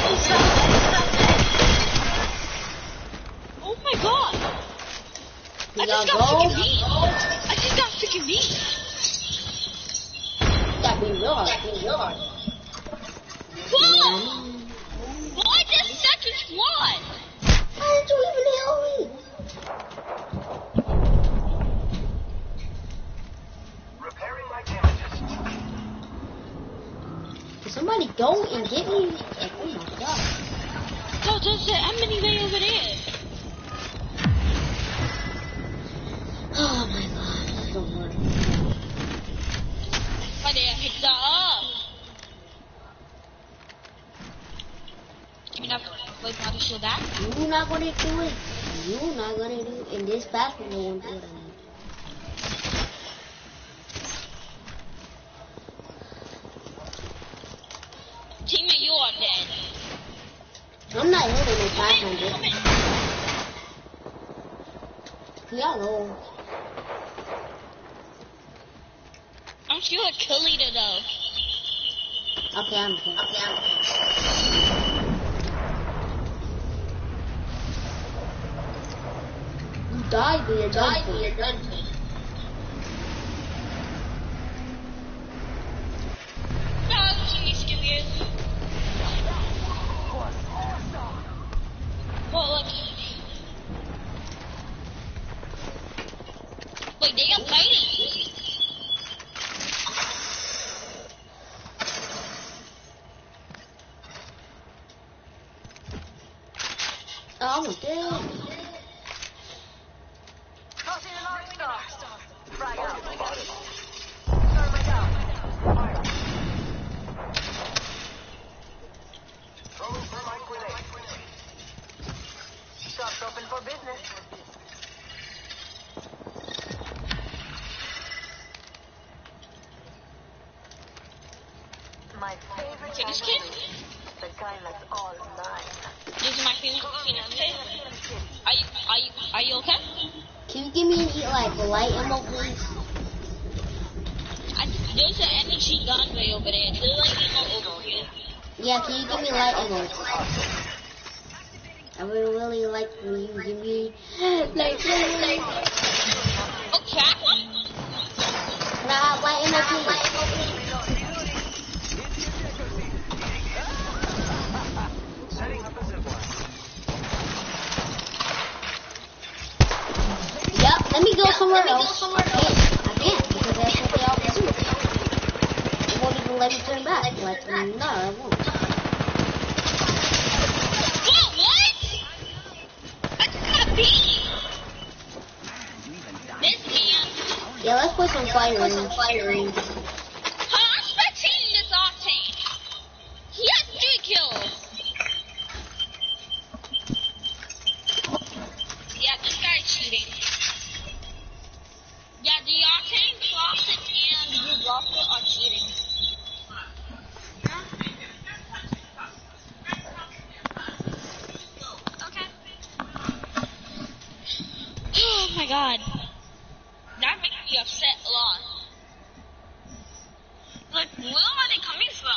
right? Oh my god. You I just gotta got go. freaking beat. I just got freaking beat. That be yours. Whoa! Why just second squad? How did you even help me? Repairing my damages. Can somebody go and get me? Like, oh my god. No, there's an enemy way over there. Oh my god. This is so hard. Why did I pick that up? You're not going to show that? You're not gonna do it. You're not gonna do it. In this fast one, no one do it. I'm not hitting it 500. Yellow. I'm still a kill leader though. Okay, I'm okay. You died, but you're done for. No, I'm just scared. Well, look. Wait, they are fighting. Oh, I'm dead. Crossing an arc star. Frag out. Survey down. Fire. Throwing thermite grenade. Shop's open for business. My favorite Finish kind kid? of meat. The kind that's all mine. This is my favorite peanut kid. Are you okay? Can you give me an like light ammo, please? There's an energy gun way over there. There's like ammo over here. Yeah, can you give me light ammo? I would really like for you to give me light ammo. Okay, I want. Nah, light ammo, please. Setting up a zipline. Yep, let me go somewhere else. I can't because that's what they always do. They won't even let me turn back. Like, no, I won't. Whoa, what? I just got beat. This man. Yeah, let's play some firing. I'm spectating this Octane. He has 3 kills. Yeah, this guy's cheating. Yeah, the Octane, Classic, and Blue Rocket are cheating. Okay. Oh my god. That makes me upset a lot. Like, where are they coming from?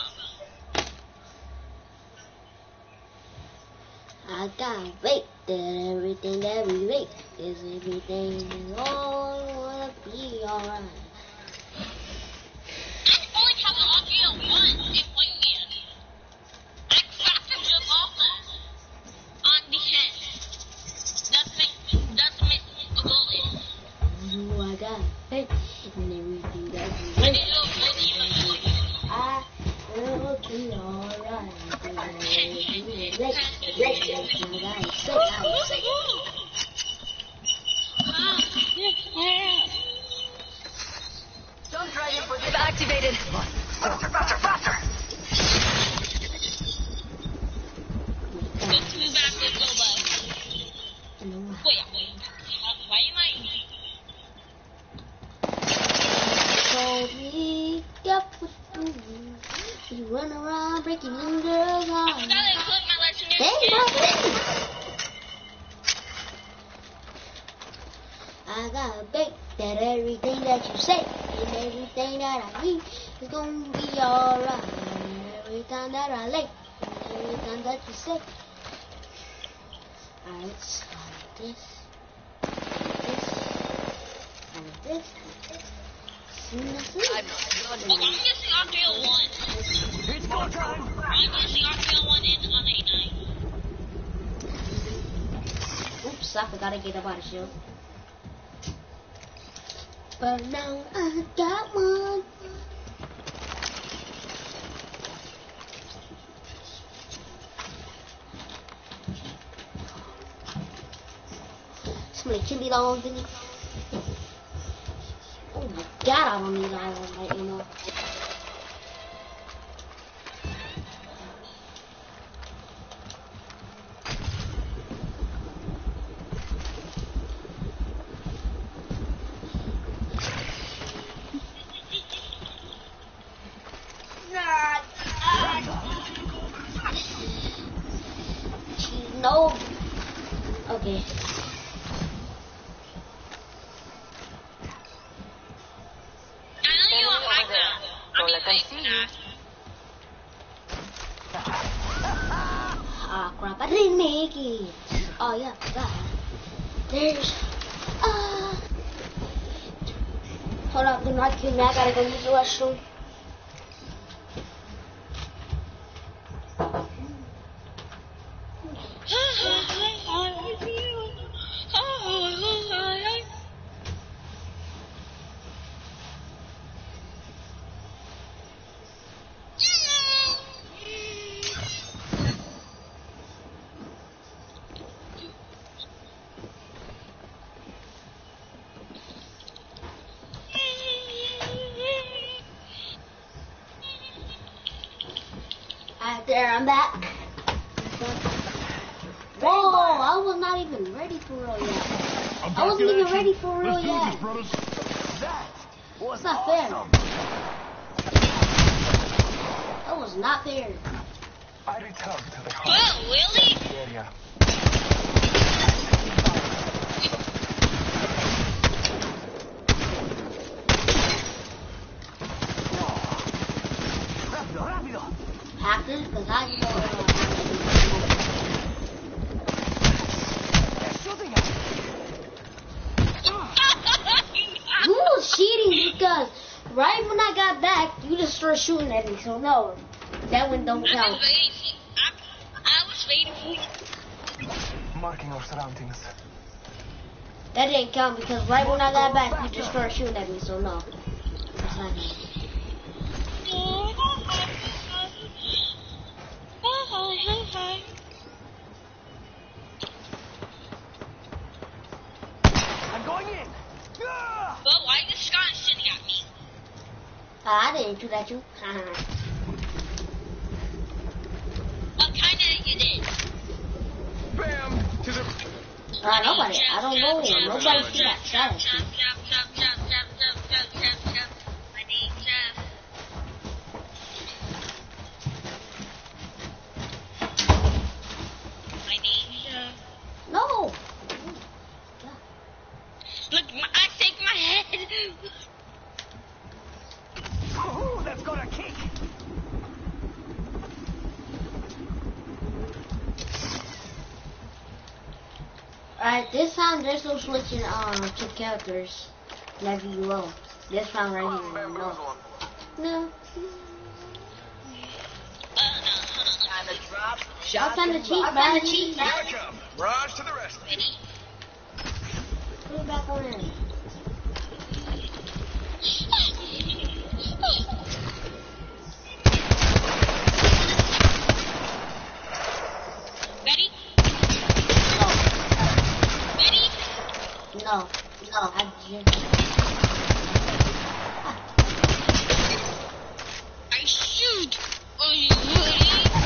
I gotta wait that everything that we make is everything is all wanna be alright. I only have an audio 1 in Wingman. I crafted your offense on the head. That's me a bullet. Oh, I gotta wait and everything that we I make. didn't know if I will be alright. Don't try to put it activated. Faster, faster, faster. Let's move back with Loba. Wait. Why am I... Told me, get what you do. You run around breaking in girls' I hearts. forgot I put my legendary Hey, skin. my friend. I gotta bet that everything that you say and everything that I need is gonna be alright. And every time that I lay, and every time that you say, it's like this, and this. I'm using Octane 1. It's go time. I'm using Octane 1 on A9. Oops, I forgot to get a body shield. But now I got one. Somebody kill me long Vinny. Oh my god, I don't need all of that ammo. No. Okay. I know you are high ground. Don't let them see you. Ah, crap. I didn't make it. Oh, yeah, I forgot. There's... Hold up, do not kill me. I gotta go use the restroom. Alright, there, I'm back. Whoa, I was not even ready for real yet. I wasn't even ready for real yet. That was It's not fair. awesome. That was not fair. I returned to the Whoa, really? area. Rápido, rápido. Hackers, because I know They're shooting at me. you was cheating because right when I got back, you just started shooting at me. So no, that one don't count. I was waiting for you. Marking our surroundings. That didn't count because right when I got back, you just started shooting at me. So no, it's not me. I'm going in. Ah! But why is Scott shooting at me? I didn't shoot at you. Kinda you did. Bam! To the... Nobody. I don't know him. Nobody see that shot at you. My name's Jeff. My name's Jeff. No. Look, I shake my head. Ooh, that's got a kick. Alright, this time there's no switching to characters. Like you will. This time right here. No. No. Y'all trying to cheat, man. Here I come. Raj to the rescue. Put it back on in. Ready? Ready? No. I just... I shoot. Are you ready?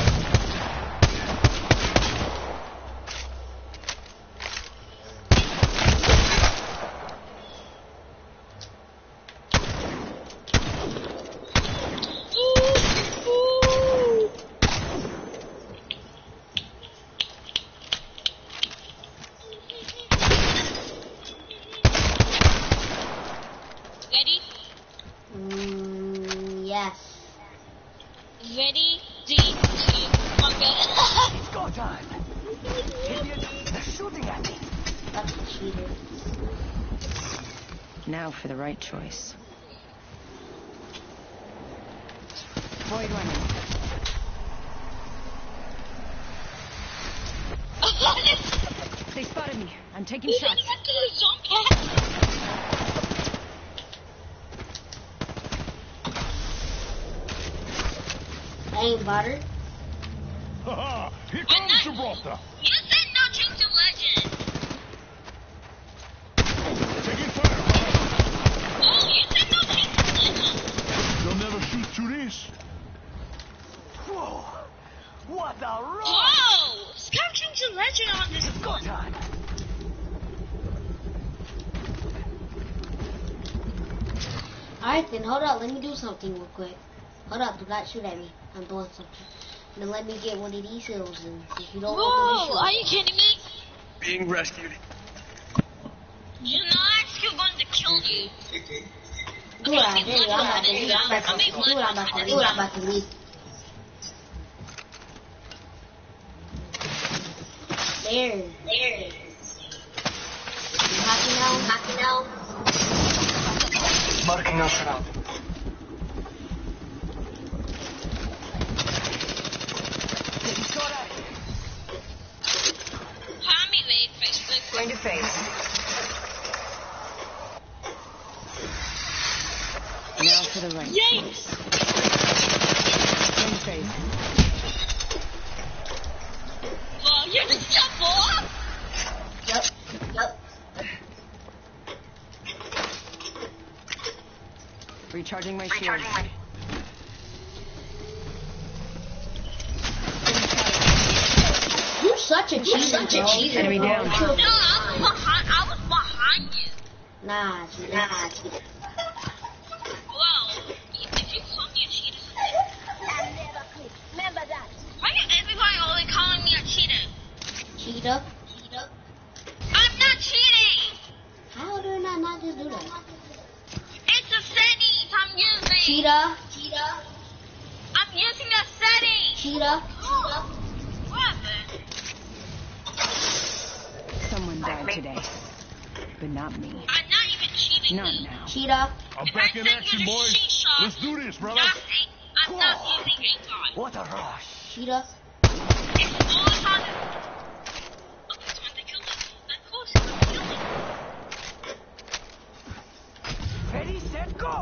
Ready? Yes. Ready? 3, 2, 1, go. It's go time. Idiot, they're shooting at me. That's a cheater. Now for the right choice. Void running. They spotted me. I'm taking shots. I ain't butter. Haha! Here comes Gibraltar. You said no change to legend. Taking fire. Oh, you said no change to legend. They'll never shoot through this. Whoa. What a roll. Whoa! Scott changed to legend on this Go one. time. Alright then, hold up. Let me do something real quick. Hold up. Do not shoot at me. I'm doing something. Then let me get one of these hills. And if you don't Bro, open this are you kidding me? Being rescued. You know I'm still going to kill you. do it, I'm about to leave. I'm about to leave. There. You happy now? Marking us around. Getting shot at. Harm me, mate. Facebook. Going to face. Now for the right. Yikes! Going to face. Well, you're just jump off! Yep. Recharging my shield. You're such a cheater, bro. Enemy down. No, I was behind you. Nah, cheater. Well, if you call me a cheater, why is everybody always calling me a cheater? Cheater? I'm not cheating! How do I not just do that? It's the settings I'm using! Cheetah. I'm using the settings! Cheetah. Whatever. Someone died today, but not me. I'm not even cheating. Not now. Cheetah. I'm If back I in send action, you the boys. screenshot, Let's do this, brother. I'm not using a gun. What a rush. Cheetah. It's all on. Oh, it's on the kill me. Of course, it's on the kill me. Ready, set, go.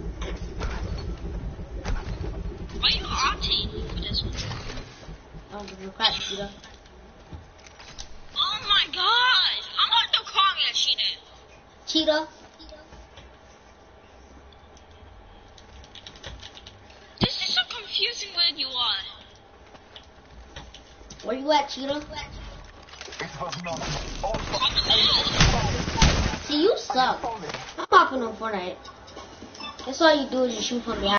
Why are you opting for this one? I don't give a crap, Cheetah. Oh my god! I'm going to call me a cheater. Cheetah. This is so confusing where you are. Where you at, Cheetah? It was not. See, you suck. I'm popping on Fortnite. That's all you do is you shoot from behind.